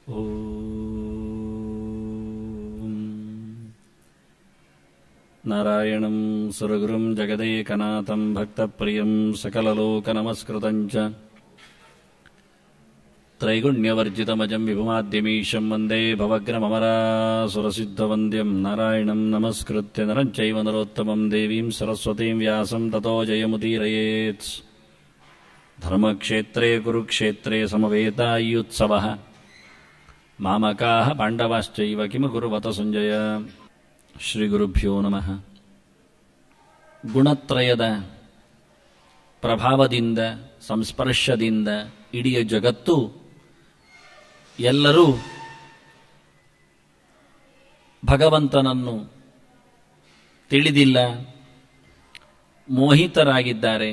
ನಾರಾಯಣಂ ಸುರಗುರುಂ ಜಗದೇಕನಾಥಂ ಭಕ್ತಪ್ರಿಯಂ ಸಕಲಲೋಕನಮಸ್ಕೃತಂ ಚ ತ್ರೈಗುಣ್ಯವರ್ಜಿತಮಜಂ ವಿಭುಮಾದ್ಯಮೀಶಂ ವಂದೇ ಭವಗ್ರಮಮರಾಸುರಸಿದ್ಧವಂದ್ಯಂ ನಾರಾಯಣಂ ನಮಸ್ಕೃತ್ಯ ನರಂ ಚೈವ ನರೋತ್ತಮಂ ದೇವೀಂ ಸರಸ್ವತೀಂ ವ್ಯಾಸಂ ತತೋ ಜಯಮುದೀರಯೇತ್. ಧರ್ಮಕ್ಷೇತ್ರೇ ಕುರುಕ್ಷೇತ್ರೇ ಸಮವೇತಾಯುತ್ಸವಃ ಮಾಮಕಾಃ ಪಾಂಡವಾಶ್ಚೈವ ಕಿಮ ಕುರ್ವತ ಸಂಜಯ. ಶ್ರೀ ಗುರುಭ್ಯೋ ನಮಃ. ಗುಣತ್ರಯದ ಪ್ರಭಾವದಿಂದ ಸಂಸ್ಪರ್ಶದಿಂದ ಇಡೀ ಜಗತ್ತು ಎಲ್ಲರೂ ಭಗವಂತನನ್ನು ತಿಳಿದಿಲ್ಲ, ಮೋಹಿತರಾಗಿದ್ದಾರೆ.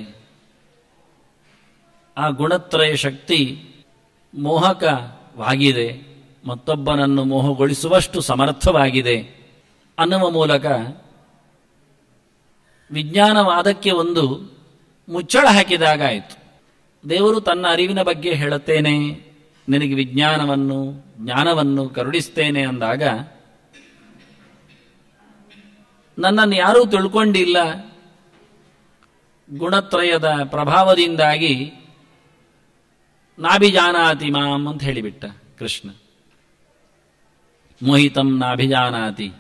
ಆ ಗುಣತ್ರಯ ಶಕ್ತಿ ಮೋಹಕವಾಗಿದೆ, ಮತ್ತೊಬ್ಬನನ್ನು ಮೋಹಗೊಳಿಸುವಷ್ಟು ಸಮರ್ಥವಾಗಿದೆ ಅನ್ನುವ ಮೂಲಕ ವಿಜ್ಞಾನವಾದಕ್ಕೆ ಒಂದು ಮುಚ್ಚಳ ಹಾಕಿದಾಗ ಆಯಿತು. ದೇವರು ತನ್ನ ಅರಿವಿನ ಬಗ್ಗೆ ಹೇಳುತ್ತೇನೆ, ನಿನಗೆ ಜ್ಞಾನವನ್ನು ಕರುಣಿಸ್ತೇನೆ ಅಂದಾಗ ನನ್ನನ್ನು ಯಾರೂ ತಿಳ್ಕೊಂಡಿಲ್ಲ. ಗುಣತ್ರಯದ ಪ್ರಭಾವದಿಂದಾಗಿ ನಾಭಿಜಾನಾತಿ ಮಾಂ ಅಂತ ಹೇಳಿಬಿಟ್ಟ ಕೃಷ್ಣ. ಮೋಹಿತಂ ನಾಭಿಜಾನಾತಿ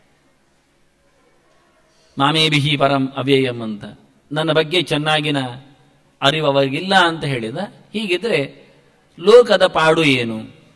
ಮಾಮೇಭಿಹಿ ಪರಂ ಅವ್ಯಯಂ ಅಂತ, ನನ್ನ ಬಗ್ಗೆ ಚೆನ್ನಾಗಿನ ಅರಿವು ಅವರಿಗಿಲ್ಲ ಅಂತ ಹೇಳಿದ. ಹೀಗಿದ್ರೆ ಲೋಕದ ಪಾಡು ಏನು?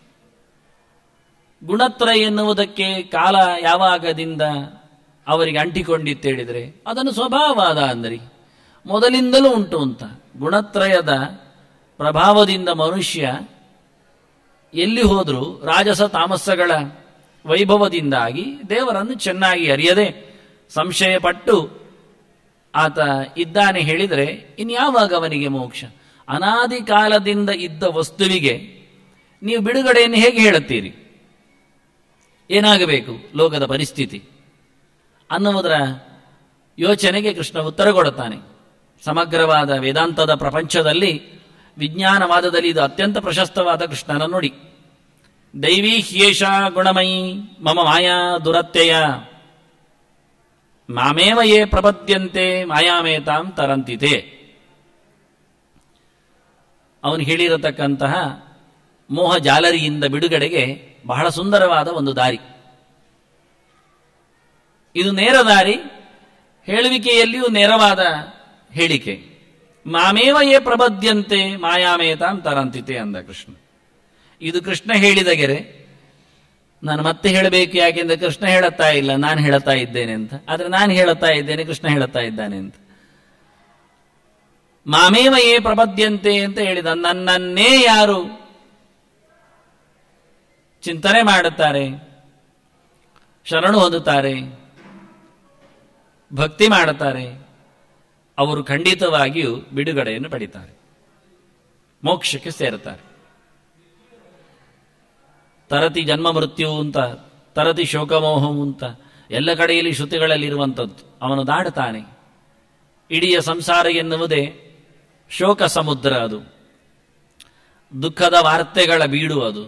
ಗುಣತ್ರಯ ಎನ್ನುವುದಕ್ಕೆ ಕಾಲ ಯಾವಾಗದಿಂದ ಅವರಿಗೆ ಅಂಟಿಕೊಂಡಿತ್ತು ಹೇಳಿದರೆ ಅದನ್ನು ಸ್ವಭಾವವಾದ ಅಂದರಿ ಮೊದಲಿಂದಲೂ ಉಂಟು ಅಂತ. ಗುಣತ್ರಯದ ಪ್ರಭಾವದಿಂದ ಮನುಷ್ಯ ಎಲ್ಲಿ ಹೋದರೂ ರಾಜಸ ತಾಮಸಗಳ ವೈಭವದಿಂದಾಗಿ ದೇವರನ್ನು ಚೆನ್ನಾಗಿ ಅರಿಯದೆ ಸಂಶಯಪಟ್ಟು ಆತ ಇದ್ದಾನೆ ಹೇಳಿದರೆ ಇನ್ಯಾವಾಗ ಅವನಿಗೆ ಮೋಕ್ಷ? ಅನಾದಿ ಕಾಲದಿಂದ ಇದ್ದ ವಸ್ತುವಿಗೆ ನೀವು ಬಿಡುಗಡೆಯನ್ನು ಹೇಗೆ ಹೇಳುತ್ತೀರಿ? ಏನಾಗಬೇಕು ಲೋಕದ ಪರಿಸ್ಥಿತಿ ಅನ್ನುವುದರ ಯೋಚನೆಗೆ ಕೃಷ್ಣ ಉತ್ತರ ಕೊಡುತ್ತಾನೆ. ಸಮಗ್ರವಾದ ವೇದಾಂತದ ಪ್ರಪಂಚದಲ್ಲಿ ವಿಜ್ಞಾನವಾದದಲ್ಲಿ ಇದು ಅತ್ಯಂತ ಪ್ರಶಸ್ತವಾದ ಕೃಷ್ಣನ ನುಡಿ. ದೈವೀ ಹ್ಯೇಷ ಗುಣಮಯಿ ಮಮ ಮಾಯಾ ದುರತ್ಯಯ ಮಾಮೇವ ಯೇ ಪ್ರಪದ್ಯಂತೆ ಮಾಯಾಮೇತಾಂ ತರಂತಿತೆ. ಅವನು ಹೇಳಿರತಕ್ಕಂತಹ ಮೋಹ ಜಾಲರಿಯಿಂದ ಬಿಡುಗಡೆಗೆ ಬಹಳ ಸುಂದರವಾದ ಒಂದು ದಾರಿ. ಇದು ನೇರ ದಾರಿ, ಹೇಳುವಿಕೆಯಲ್ಲಿಯೂ ನೇರವಾದ ಹೇಳಿಕೆ. ಮಾಮೇವ ಯೇ ಪ್ರಪದ್ಯಂತೆ ಮಾಯಾಮೇತಾಂ ತರಂತಿತೆ ಅಂದ ಕೃಷ್ಣ. ಇದು ಕೃಷ್ಣ ಹೇಳಿದ ಗೆರೆ. ನಾನು ಮತ್ತೆ ಹೇಳಬೇಕು, ಯಾಕೆಂದ್ರೆ ಕೃಷ್ಣ ಹೇಳುತ್ತಾ ಇಲ್ಲ, ನಾನು ಹೇಳುತ್ತಾ ಇದ್ದೇನೆ ಅಂತ. ಆದ್ರೆ ನಾನು ಹೇಳುತ್ತಾ ಇದ್ದೇನೆ, ಕೃಷ್ಣ ಹೇಳುತ್ತಾ ಇದ್ದಾನೆ ಅಂತ. ಮಾಮೇವ ಯೇ ಪ್ರಪದ್ಯಂತೆ ಅಂತ ಹೇಳಿದ, ನನ್ನನ್ನೇ ಯಾರು ಚಿಂತನೆ ಮಾಡುತ್ತಾರೆ, ಶರಣು ಹೊಂದುತ್ತಾರೆ, ಭಕ್ತಿ ಮಾಡುತ್ತಾರೆ, ಅವರು ಖಂಡಿತವಾಗಿಯೂ ಬಿಡುಗಡೆಯನ್ನು ಪಡಿತಾರೆ, ಮೋಕ್ಷಕ್ಕೆ ಸೇರುತ್ತಾರೆ. ತರತಿ ಜನ್ಮ ಮೃತ್ಯು ಅಂತ, ತರತಿ ಶೋಕಮೋಹವು ಅಂತ ಎಲ್ಲ ಕಡೆಯಲ್ಲಿ ಶ್ರುತಿಗಳಲ್ಲಿರುವಂಥದ್ದು. ಅವನು ದಾಡುತ್ತಾನೆ. ಇಡೀ ಸಂಸಾರ ಎನ್ನುವುದೇ ಶೋಕ ಸಮುದ್ರ, ಅದು ದುಃಖದ ವಾರ್ತೆಗಳ ಬೀಡು. ಅದು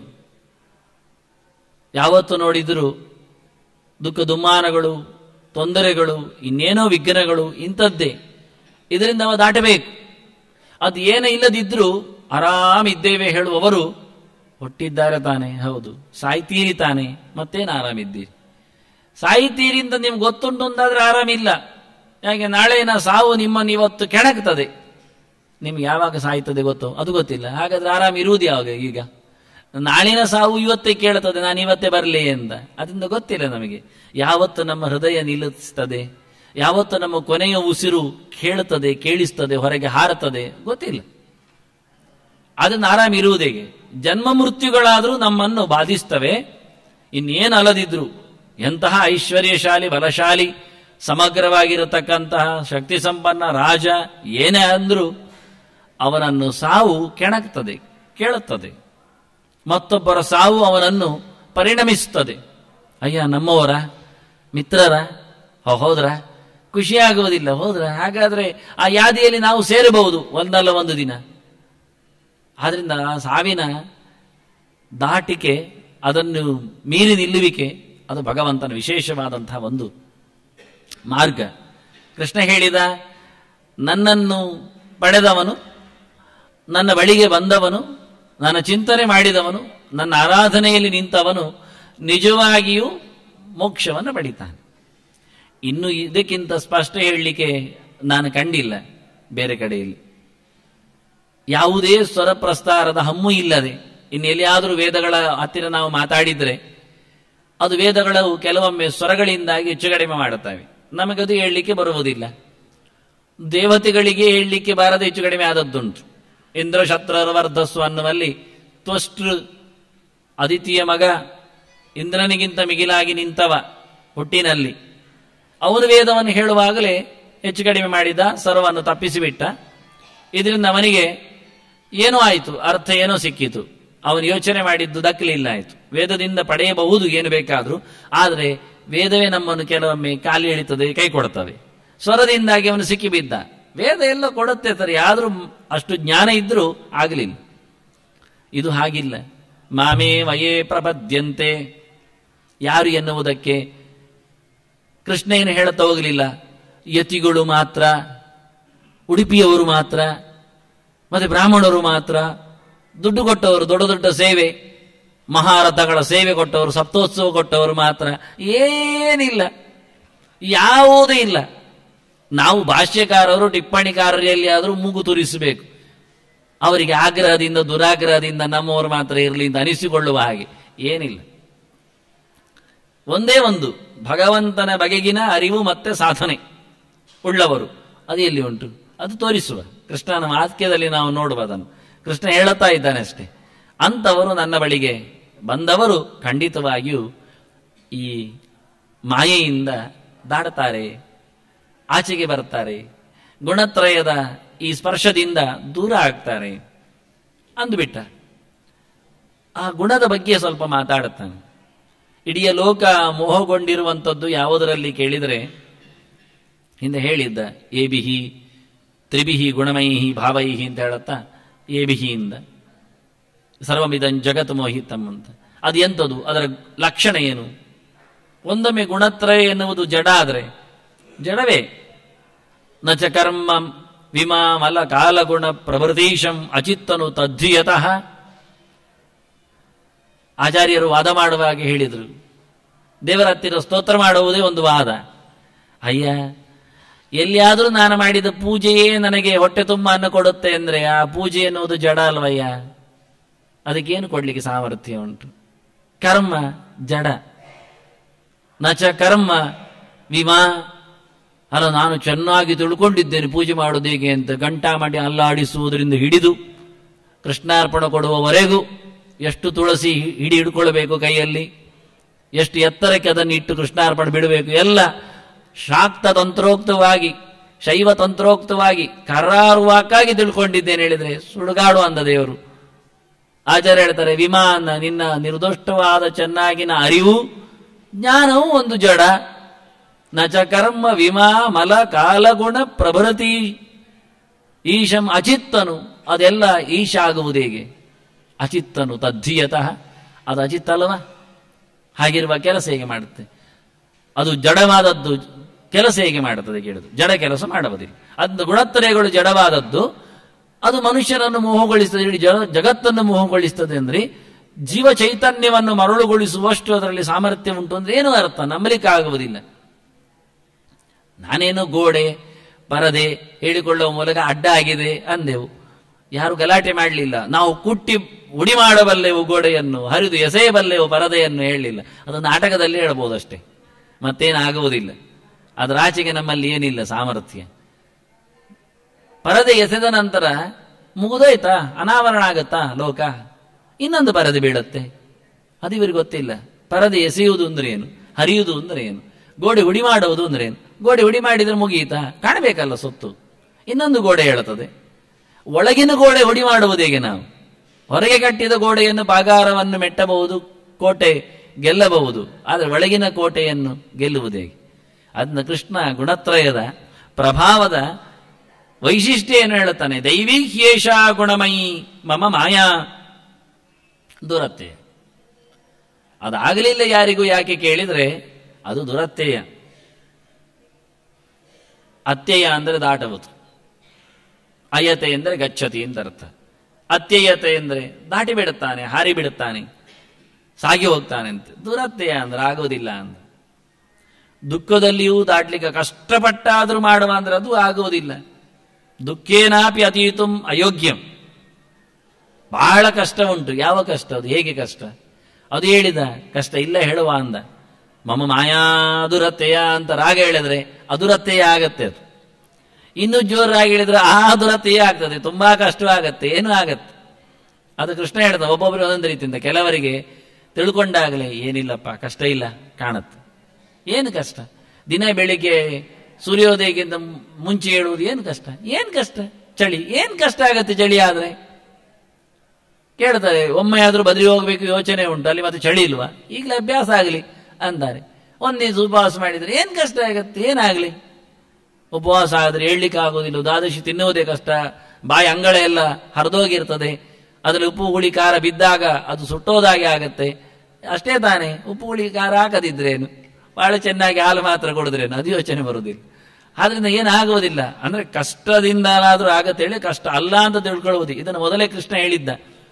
ಯಾವತ್ತು ನೋಡಿದರೂ ದುಃಖ ದುಮ್ಮಾನಗಳು, ತೊಂದರೆಗಳು, ಇನ್ನೇನೋ ವಿಘ್ನಗಳು, ಇಂಥದ್ದೇ. ಇದರಿಂದ ನಾವು ದಾಟಬೇಕು. ಅದು ಏನೇ ಇಲ್ಲದಿದ್ರೂ ಆರಾಮಿದ್ದೇವೆ ಹೇಳುವವರು ಹುಟ್ಟಿದ್ದಾರೆ ತಾನೆ? ಹೌದು. ಸಾಯ್ತೀರಿ ತಾನೆ? ಮತ್ತೇನು ಆರಾಮಿದ್ದೀರಿ? ಸಾಯ್ತೀರಿ ಅಂತ ನಿಮ್ಗೆ ಗೊತ್ತುಂಟು ಅಂತಾದ್ರೆ ಆರಾಮಿಲ್ಲ. ಯಾಕೆ ನಾಳೆನ ಸಾವು ನಿಮ್ಮನ್ನು ಇವತ್ತು ಕೆಣಕ್ತದೆ. ನಿಮ್ಗೆ ಯಾವಾಗ ಸಾಯ್ತದೆ ಗೊತ್ತೋ ಅದು ಗೊತ್ತಿಲ್ಲ. ಹಾಗಾದ್ರೆ ಆರಾಮ ಇರುವುದು ಯಾವಾಗ? ಈಗ ನಾಳಿನ ಸಾವು ಇವತ್ತೇ ಕೇಳುತ್ತದೆ, ನಾನು ಇವತ್ತೇ ಬರಲಿ ಅಂತ. ಅದರಿಂದ ಗೊತ್ತಿಲ್ಲ ನಮಗೆ ಯಾವತ್ತು ನಮ್ಮ ಹೃದಯ ನಿಲ್ಲಿಸ್ತದೆ, ಯಾವತ್ತು ನಮ್ಮ ಕೊನೆಯ ಉಸಿರು ಕೇಳುತ್ತದೆ, ಕೇಳಿಸ್ತದೆ, ಹೊರಗೆ ಹಾರುತ್ತದೆ, ಗೊತ್ತಿಲ್ಲ. ಅದನ್ನು ಆರಾಮಿರುವುದು ಹೇಗೆ? ಜನ್ಮ ಮೃತ್ಯುಗಳಾದರೂ ನಮ್ಮನ್ನು ಬಾಧಿಸ್ತವೆ. ಇನ್ನೇನು ಅಲ್ಲದಿದ್ರು ಎಂತಹ ಐಶ್ವರ್ಯಶಾಲಿ, ಬಲಶಾಲಿ, ಸಮಗ್ರವಾಗಿರತಕ್ಕಂತಹ ಶಕ್ತಿ ಸಂಪನ್ನ ರಾಜ ಏನೇ ಅಂದ್ರೂ ಅವನನ್ನು ಸಾವು ಕೆಣಕ್ತದೆ, ಕೇಳುತ್ತದೆ. ಮತ್ತೊಬ್ಬರ ಸಾವು ಅವನನ್ನು ಪರಿಣಮಿಸುತ್ತದೆ. ಅಯ್ಯ, ನಮ್ಮವರ ಮಿತ್ರರ ಹೋದ್ರ ಖುಷಿಯಾಗುವುದಿಲ್ಲ. ಹೋದ್ರ ಹಾಗಾದ್ರೆ ಆ ಯಾದಿಯಲ್ಲಿ ನಾವು ಸೇರಬಹುದು ಒಂದಲ್ಲ ಒಂದು ದಿನ. ಆದ್ರಿಂದ ಸಾವಿನ ದಾಟಿಕೆ, ಅದನ್ನು ಮೀರಿ ನಿಲ್ಲುವಿಕೆ, ಅದು ಭಗವಂತನ ವಿಶೇಷವಾದಂತಹ ಒಂದು ಮಾರ್ಗ. ಕೃಷ್ಣ ಹೇಳಿದ, ನನ್ನನ್ನು ಪಡೆದವನು, ನನ್ನ ಬಳಿಗೆ ಬಂದವನು, ನನ್ನ ಚಿಂತನೆ ಮಾಡಿದವನು, ನನ್ನ ಆರಾಧನೆಯಲ್ಲಿ ನಿಂತವನು ನಿಜವಾಗಿಯೂ ಮೋಕ್ಷವನ್ನು ಪಡಿತಾನೆ. ಇನ್ನು ಇದಕ್ಕಿಂತ ಸ್ಪಷ್ಟ ಹೇಳಲಿಕ್ಕೆ ನಾನು ಕಂಡಿಲ್ಲ ಬೇರೆ ಕಡೆಯಲ್ಲಿ. ಯಾವುದೇ ಸ್ವರ ಪ್ರಸ್ತಾರದ ಹಮ್ಮು ಇಲ್ಲದೆ ಇನ್ನು ಎಲ್ಲಿಯಾದರೂ ವೇದಗಳ ಹತ್ತಿರ ನಾವು ಮಾತಾಡಿದರೆ ಅದು ವೇದಗಳು ಕೆಲವೊಮ್ಮೆ ಸ್ವರಗಳಿಂದಾಗಿ ಹೆಚ್ಚು ಕಡಿಮೆ ಮಾಡುತ್ತವೆ. ನಮಗದು ಹೇಳಲಿಕ್ಕೆ ಬರುವುದಿಲ್ಲ. ದೇವತೆಗಳಿಗೆ ಹೇಳಲಿಕ್ಕೆ ಬಾರದೆ ಹೆಚ್ಚು ಕಡಿಮೆ ಆದದ್ದುಂಟು. ಇಂದ್ರ ಶತ್ರವರ್ಧಸ್ವ ಅನ್ನುವಲ್ಲಿ ತ್ವಷ್ಟೃ ಅದಿತಿಯ ಮಗ, ಇಂದ್ರನಿಗಿಂತ ಮಿಗಿಲಾಗಿ ನಿಂತವ ಹುಟ್ಟಿನಲ್ಲಿ, ಅವನು ವೇದವನ್ನು ಹೇಳುವಾಗಲೇ ಹೆಚ್ಚು ಕಡಿಮೆ ಮಾಡಿದ, ಸರ್ವವನ್ನು ತಪ್ಪಿಸಿಬಿಟ್ಟ. ಇದರಿಂದ ಅವನಿಗೆ ಏನೋ ಆಯಿತು, ಅರ್ಥ ಏನೋ ಸಿಕ್ಕಿತು, ಅವನು ಯೋಚನೆ ಮಾಡಿದ್ದು ದಕ್ಕಲಿಲ್ಲ ಆಯಿತು. ವೇದದಿಂದ ಪಡೆಯಬಹುದು ಏನು ಬೇಕಾದರೂ, ಆದರೆ ವೇದವೇ ನಮ್ಮನ್ನು ಕೆಲವೊಮ್ಮೆ ಕಾಲು ಎಳಿತದೆ, ಕೈ ಕೊಡ್ತವೆ. ಸ್ವರದಿಂದಾಗಿ ಅವನು ಸಿಕ್ಕಿಬಿದ್ದ. ವೇದ ಎಲ್ಲ ಕೊಡುತ್ತೆ ಸರಿ, ಆದರೂ ಅಷ್ಟು ಜ್ಞಾನ ಇದ್ರೂ ಆಗಲಿಲ್ಲ. ಇದು ಹಾಗಿಲ್ಲ. ಮಾಮೇ ವಯೇ ಪ್ರಪದ್ಯಂತೆ, ಯಾರು ಎನ್ನುವುದಕ್ಕೆ ಕೃಷ್ಣ ಏನು ಹೇಳುತ್ತಾ ಹೋಗಲಿಲ್ಲ. ಯತಿಗಳು ಮಾತ್ರ, ಉಡುಪಿಯವರು ಮಾತ್ರ, ಮತ್ತೆ ಬ್ರಾಹ್ಮಣರು ಮಾತ್ರ, ದುಡ್ಡು ಕೊಟ್ಟವರು, ದೊಡ್ಡ ದೊಡ್ಡ ಸೇವೆ, ಮಹಾರಥಗಳ ಸೇವೆ ಕೊಟ್ಟವರು, ಸಪ್ತೋತ್ಸವ ಕೊಟ್ಟವರು ಮಾತ್ರ, ಏನಿಲ್ಲ, ಯಾವುದೂ ಇಲ್ಲ. ನಾವು ಭಾಷ್ಯಕಾರರು ಟಿಪ್ಪಣಿಕಾರರಲ್ಲಿ ಆದರೂ ಮೂಗು ತುರಿಸಬೇಕು. ಅವರಿಗೆ ಆಗ್ರಹದಿಂದ ದುರಾಗ್ರಹದಿಂದ ನಮ್ಮವರು ಮಾತ್ರ ಇರಲಿ ಅಂತ ಅನಿಸಿಕೊಳ್ಳುವ ಹಾಗೆ ಏನಿಲ್ಲ. ಒಂದೇ ಒಂದು ಭಗವಂತನ ಬಗೆಗಿನ ಅರಿವು ಮತ್ತೆ ಸಾಧನೆ ಉಳ್ಳವರು. ಅದು ಎಲ್ಲಿ ಉಂಟು? ಅದು ತೋರಿಸುವ ಕೃಷ್ಣನ ವಾಕ್ಯದಲ್ಲಿ ನಾವು ನೋಡುವುದನ್ನು. ಕೃಷ್ಣ ಹೇಳುತ್ತಾ ಇದ್ದಾನೆ ಅಷ್ಟೇ. ಅಂಥವರು ನನ್ನ ಬಳಿಗೆ ಬಂದವರು ಖಂಡಿತವಾಗಿಯೂ ಈ ಮಾಯೆಯಿಂದ ದಾಡುತ್ತಾರೆ, ಆಚೆಗೆ ಬರ್ತಾರೆ, ಗುಣತ್ರಯದ ಈ ಸ್ಪರ್ಶದಿಂದ ದೂರ ಆಗ್ತಾರೆ ಅಂದುಬಿಟ್ಟ. ಆ ಗುಣದ ಬಗ್ಗೆ ಸ್ವಲ್ಪ ಮಾತಾಡುತ್ತಾನೆ. ಇಡೀ ಲೋಕ ಮೋಹಗೊಂಡಿರುವಂಥದ್ದು ಯಾವುದರಲ್ಲಿ ಕೇಳಿದರೆ, ಹಿಂದೆ ಹೇಳಿದ್ದ ಏಬಿಹಿ ತ್ರಿಭಿಹಿ ಗುಣಮೈಹಿ ಭಾವೈಹಿ ಅಂತ ಹೇಳುತ್ತಾ, ಏಬಿಹಿಯಿಂದ ಸರ್ವಮಿದಂ ಜಗತ್ ಮೋಹಿತಂ ಅಂತ. ಅದು ಎಂಥದ್ದು? ಅದರ ಲಕ್ಷಣ ಏನು? ಒಂದೊಮ್ಮೆ ಗುಣತ್ರಯ ಎನ್ನುವುದು ಜಡ ಆದರೆ ಜಡವೇ. ನ ಚ ಕರ್ಮ ವಿಮಾಮಲ ಕಾಲಗುಣ ಪ್ರಭೃತೀಶಂ ಅಚಿತ್ತನು ತದ್ವಿಯತಃ. ಆಚಾರ್ಯರು ವಾದ ಮಾಡುವಾಗ ಹೇಳಿದರು, ದೇವರ ಹತ್ತಿರ ಸ್ತೋತ್ರ ಮಾಡುವುದೇ ಒಂದು ವಾದ. ಅಯ್ಯ, ಎಲ್ಲಿಯಾದರೂ ನಾನು ಮಾಡಿದ ಪೂಜೆಯೇ ನನಗೆ ಹೊಟ್ಟೆ ತುಂಬ ಅನ್ನ ಕೊಡುತ್ತೆ ಅಂದರೆ ಆ ಪೂಜೆ ಎನ್ನುವುದು ಜಡ ಅಲ್ವಯ್ಯ, ಅದಕ್ಕೇನು ಕೊಡ್ಲಿಕ್ಕೆ ಸಾಮರ್ಥ್ಯ ಉಂಟು? ಕರ್ಮ ಜಡ. ನಚ ಕರ್ಮ ವಿಮಾ, ಅಲ್ಲ ನಾನು ಚೆನ್ನಾಗಿ ತಿಳ್ಕೊಂಡಿದ್ದೇನೆ ಪೂಜೆ ಮಾಡೋದು ಹೇಗೆ ಅಂತ, ಗಂಟಾ ಮಾಡಿ ಅಲ್ಲಾಡಿಸುವುದರಿಂದ ಹಿಡಿದು ಕೃಷ್ಣಾರ್ಪಣ ಕೊಡುವವರೆಗೂ ಎಷ್ಟು ತುಳಸಿ ಹಿಡ್ಕೊಳ್ಬೇಕು ಕೈಯಲ್ಲಿ, ಎಷ್ಟು ಎತ್ತರಕ್ಕೆ ಅದನ್ನು ಇಟ್ಟು ಕೃಷ್ಣಾರ್ಪಣ ಬಿಡಬೇಕು, ಎಲ್ಲ ಶಾಕ್ತ ತಂತ್ರೋಕ್ತವಾಗಿ, ಶೈವ ತಂತ್ರೋಕ್ತವಾಗಿ ಕರಾರುವಾಕಾಗಿ ತಿಳ್ಕೊಂಡಿದ್ದೇನೆ ಹೇಳಿದರೆ ಸುಡುಗಾಡು ಅಂದ ದೇವರು. ಆಚಾರ್ಯ ಹೇಳ್ತಾರೆ, ವಿಮಾನ ನಿನ್ನ ನಿರ್ದೋಷ್ಟವಾದ ಚೆನ್ನಾಗಿನ ಅರಿವು ಜ್ಞಾನವೂ ಒಂದು ಜಡ. ನಚ ಕರ್ಮ ವಿಮಾ ಮಲ ಕಾಲಗುಣ ಪ್ರಭೃತಿ ಈಶಂ ಅಚಿತ್ತನು, ಅದೆಲ್ಲ ಈಶ ಆಗುವುದು ಹೇಗೆ? ಅಚಿತ್ತನು ತದ್ಧಿಯತಃ, ಅದು ಅಚಿತ್ತ ಅಲ್ಲವಾ? ಹಾಗಿರುವ ಕೆಲಸ ಹೇಗೆ ಮಾಡುತ್ತೆ? ಅದು ಜಡವಾದದ್ದು ಕೆಲಸ ಹೇಗೆ ಮಾಡುತ್ತದೆ ಕೇಳುದು? ಜಡ ಕೆಲಸ ಮಾಡುವುದಿಲ್ಲ. ಅದು ಗುಣತ್ರಯಗಳು ಜಡವಾದದ್ದು, ಅದು ಮನುಷ್ಯನನ್ನು ಮೋಹಗೊಳಿಸ್ತದೆ, ಇಡೀ ಜಗತ್ತನ್ನು ಮೋಹಗೊಳಿಸ್ತದೆ. ಅಂದ್ರೆ ಜೀವ ಚೈತನ್ಯವನ್ನು ಮರಳುಗೊಳಿಸುವಷ್ಟು ಅದರಲ್ಲಿ ಸಾಮರ್ಥ್ಯ ಉಂಟು ಅಂದ್ರೆ ಏನು ಅರ್ಥ? ನಂಬಲಿಕ್ಕೆ ಆಗುವುದಿಲ್ಲ. ನಾನೇನು ಗೋಡೆ ಪರದೆ ಹೇಳಿಕೊಳ್ಳುವ ಮೂಲಕ ಅಡ್ಡ ಆಗಿದೆ ಅಂದೆವು, ಯಾರು ಗಲಾಟೆ ಮಾಡಲಿಲ್ಲ. ನಾವು ಕುಟ್ಟಿ ಉಡಿ ಮಾಡಬಲ್ಲೆವು ಗೋಡೆಯನ್ನು, ಹರಿದು ಎಸೆಯಬಲ್ಲೆವು ಪರದೆಯನ್ನು ಹೇಳಲಿಲ್ಲ. ಅದು ನಾಟಕದಲ್ಲಿ ಹೇಳ್ಬೋದಷ್ಟೇ, ಮತ್ತೇನಾಗುವುದಿಲ್ಲ. ಅದರ ಆಚೆಗೆ ನಮ್ಮಲ್ಲಿ ಏನಿಲ್ಲ ಸಾಮರ್ಥ್ಯ. ಪರದೆ ಎಸೆದ ನಂತರ ಮುಗಿದೋಯ್ತಾ, ಅನಾವರಣ ಆಗತ್ತಾ ಲೋಕ? ಇನ್ನೊಂದು ಪರದೆ ಬೀಳುತ್ತೆ, ಅದು ಇವರಿಗೆ ಗೊತ್ತಿಲ್ಲ. ಪರದೆ ಎಸೆಯುವುದು ಅಂದ್ರೆ ಏನು, ಹರಿಯುವುದು ಅಂದ್ರೆ ಏನು, ಗೋಡೆ ಉಡಿ ಮಾಡುವುದು ಅಂದ್ರೆ ಏನು? ಗೋಡೆ ಉಡಿ ಮಾಡಿದ್ರೆ ಮುಗಿಯಿತಾ? ಕಾಣಬೇಕಲ್ಲ ಸೊತ್ತು. ಇನ್ನೊಂದು ಗೋಡೆ ಹೇಳುತ್ತದೆ. ಒಳಗಿನ ಗೋಡೆ ಉಡಿ ಮಾಡುವುದು ಹೇಗೆ? ನಾವು ಹೊರಗೆ ಕಟ್ಟಿದ ಗೋಡೆಯನ್ನು ಬಾಗಾರವನ್ನು ಮೆಟ್ಟಬಹುದು, ಕೋಟೆ ಗೆಲ್ಲಬಹುದು, ಆದರೆ ಒಳಗಿನ ಕೋಟೆಯನ್ನು ಗೆಲ್ಲುವುದು ಹೇಗೆ? ಅದನ್ನ ಕೃಷ್ಣ ಗುಣತ್ರಯದ ಪ್ರಭಾವದ ವೈಶಿಷ್ಟ್ಯ ಏನು ಹೇಳುತ್ತಾನೆ? ದೈವೀಹ್ಯೇಷ ಗುಣಮಯಿ ಮಮ ಮಾಯಾ ದುರತ್ತೆ. ಅದಾಗಲಿಲ್ಲ ಯಾರಿಗೂ ಯಾಕೆ ಕೇಳಿದ್ರೆ ಅದು ದುರತ್ಯಯ. ಅತ್ಯಯ ಅಂದರೆ ದಾಟುವುದು, ಅಯತೆ ಎಂದರೆ ಗಚ್ಚತಿ ಅಂತ ಅರ್ಥ. ಅತ್ಯಯತೆ ಎಂದರೆ ದಾಟಿ ಬಿಡುತ್ತಾನೆ, ಹಾರಿ ಬಿಡುತ್ತಾನೆ, ಸಾಗಿ ಹೋಗ್ತಾನೆ ಅಂತ. ದುರತ್ಯಯ ಅಂದ್ರೆ ಆಗೋದಿಲ್ಲ ಅಂತ. ದುಃಖದಲ್ಲಿಯೂ ದಾಟ್ಲಿಕ್ಕೆ ಕಷ್ಟಪಟ್ಟಾದರೂ ಮಾಡುವ ಅಂದ್ರೆ ಅದು ಆಗುವುದಿಲ್ಲ. ದುಃಖೇನಾಪಿ ಅತೀತುಂ ಅಯೋಗ್ಯಂ. ಬಹಳ ಕಷ್ಟ ಉಂಟು. ಯಾವ ಕಷ್ಟ ಅದು? ಹೇಗೆ ಕಷ್ಟ ಅದು ಹೇಳಿದ? ಕಷ್ಟ ಇಲ್ಲ ಹೇಳುವ ಅಂದ. ಮಮ ಮಾಯಾ ದುರತ್ಯಯ ಅಂತ ರಾಗ ಹೇಳಿದ್ರೆ ಅದುರತ್ಯಯ ಆಗತ್ತೆ. ಅದು ಇನ್ನೂ ಜೋರಾಗಿ ಹೇಳಿದ್ರೆ ದುರತ್ಯಯ ಆಗ್ತದೆ, ತುಂಬಾ ಕಷ್ಟವಾಗತ್ತೆ, ಏನೂ ಆಗತ್ತೆ. ಅದು ಕೃಷ್ಣ ಹೇಳ್ದ. ಒಬ್ಬೊಬ್ಬರು ಒಂದೊಂದು ರೀತಿಯಿಂದ. ಕೆಲವರಿಗೆ ತಿಳ್ಕೊಂಡಾಗಲೇ ಏನಿಲ್ಲಪ್ಪ ಕಷ್ಟ ಇಲ್ಲ ಕಾಣತ್ತೆ. ಏನು ಕಷ್ಟ? ದಿನ ಬೆಳಿಗ್ಗೆ ಸೂರ್ಯೋದಯಕ್ಕಿಂತ ಮುಂಚೆ ಹೇಳುವುದು ಏನು ಕಷ್ಟ? ಏನು ಕಷ್ಟ? ಚಳಿ ಏನು ಕಷ್ಟ ಆಗತ್ತೆ? ಚಳಿ ಆದ್ರೆ ಕೇಳ್ತಾರೆ. ಒಮ್ಮೆ ಆದ್ರೂ ಬದ್ರಿ ಹೋಗ್ಬೇಕು ಯೋಚನೆ ಉಂಟು, ಅಲ್ಲಿ ಮತ್ತೆ ಚಳಿ ಇಲ್ವಾ? ಈಗಲೇ ಅಭ್ಯಾಸ ಆಗಲಿ ಅಂತಾರೆ. ಒಂದಿವ್ಸ ಉಪವಾಸ ಮಾಡಿದ್ರೆ ಏನ್ ಕಷ್ಟ ಆಗತ್ತೆ? ಏನಾಗ್ಲಿ? ಉಪವಾಸ ಆದ್ರೆ ಹೇಳಲಿಕ್ಕೆ ಆಗೋದಿಲ್ಲ. ದ್ವಾದಶಿ ತಿನ್ನುವುದೇ ಕಷ್ಟ. ಬಾಯಿ ಅಂಗಳ ಎಲ್ಲ ಹರಿದೋಗಿರ್ತದೆ. ಅದರಲ್ಲಿ ಉಪ್ಪು ಹುಳಿ ಖಾರ ಬಿದ್ದಾಗ ಅದು ಸುಟ್ಟೋದಾಗೆ ಆಗತ್ತೆ. ಅಷ್ಟೇ ತಾನೇ. ಉಪ್ಪು ಹುಳಿ ಖಾರ ಹಾಕದಿದ್ರೇನು, ಬಹಳ ಚೆನ್ನಾಗಿ ಹಾಲು ಮಾತ್ರ ಕೊಡಿದ್ರೇನು, ಅದು ಯೋಚನೆ ಬರುವುದಿಲ್ಲ. ಆದ್ರಿಂದ ಏನಾಗುವುದಿಲ್ಲ. ಅಂದ್ರೆ ಕಷ್ಟದಿಂದಾದ್ರೂ ಆಗತ್ತೆ ಹೇಳಿ ಕಷ್ಟ ಅಲ್ಲ ಅಂತ ತಿಳ್ಕೊಳ್ಳುವುದು. ಇದನ್ನು ಮೊದಲೇ ಕೃಷ್ಣ ಹೇಳಿದ್ದ.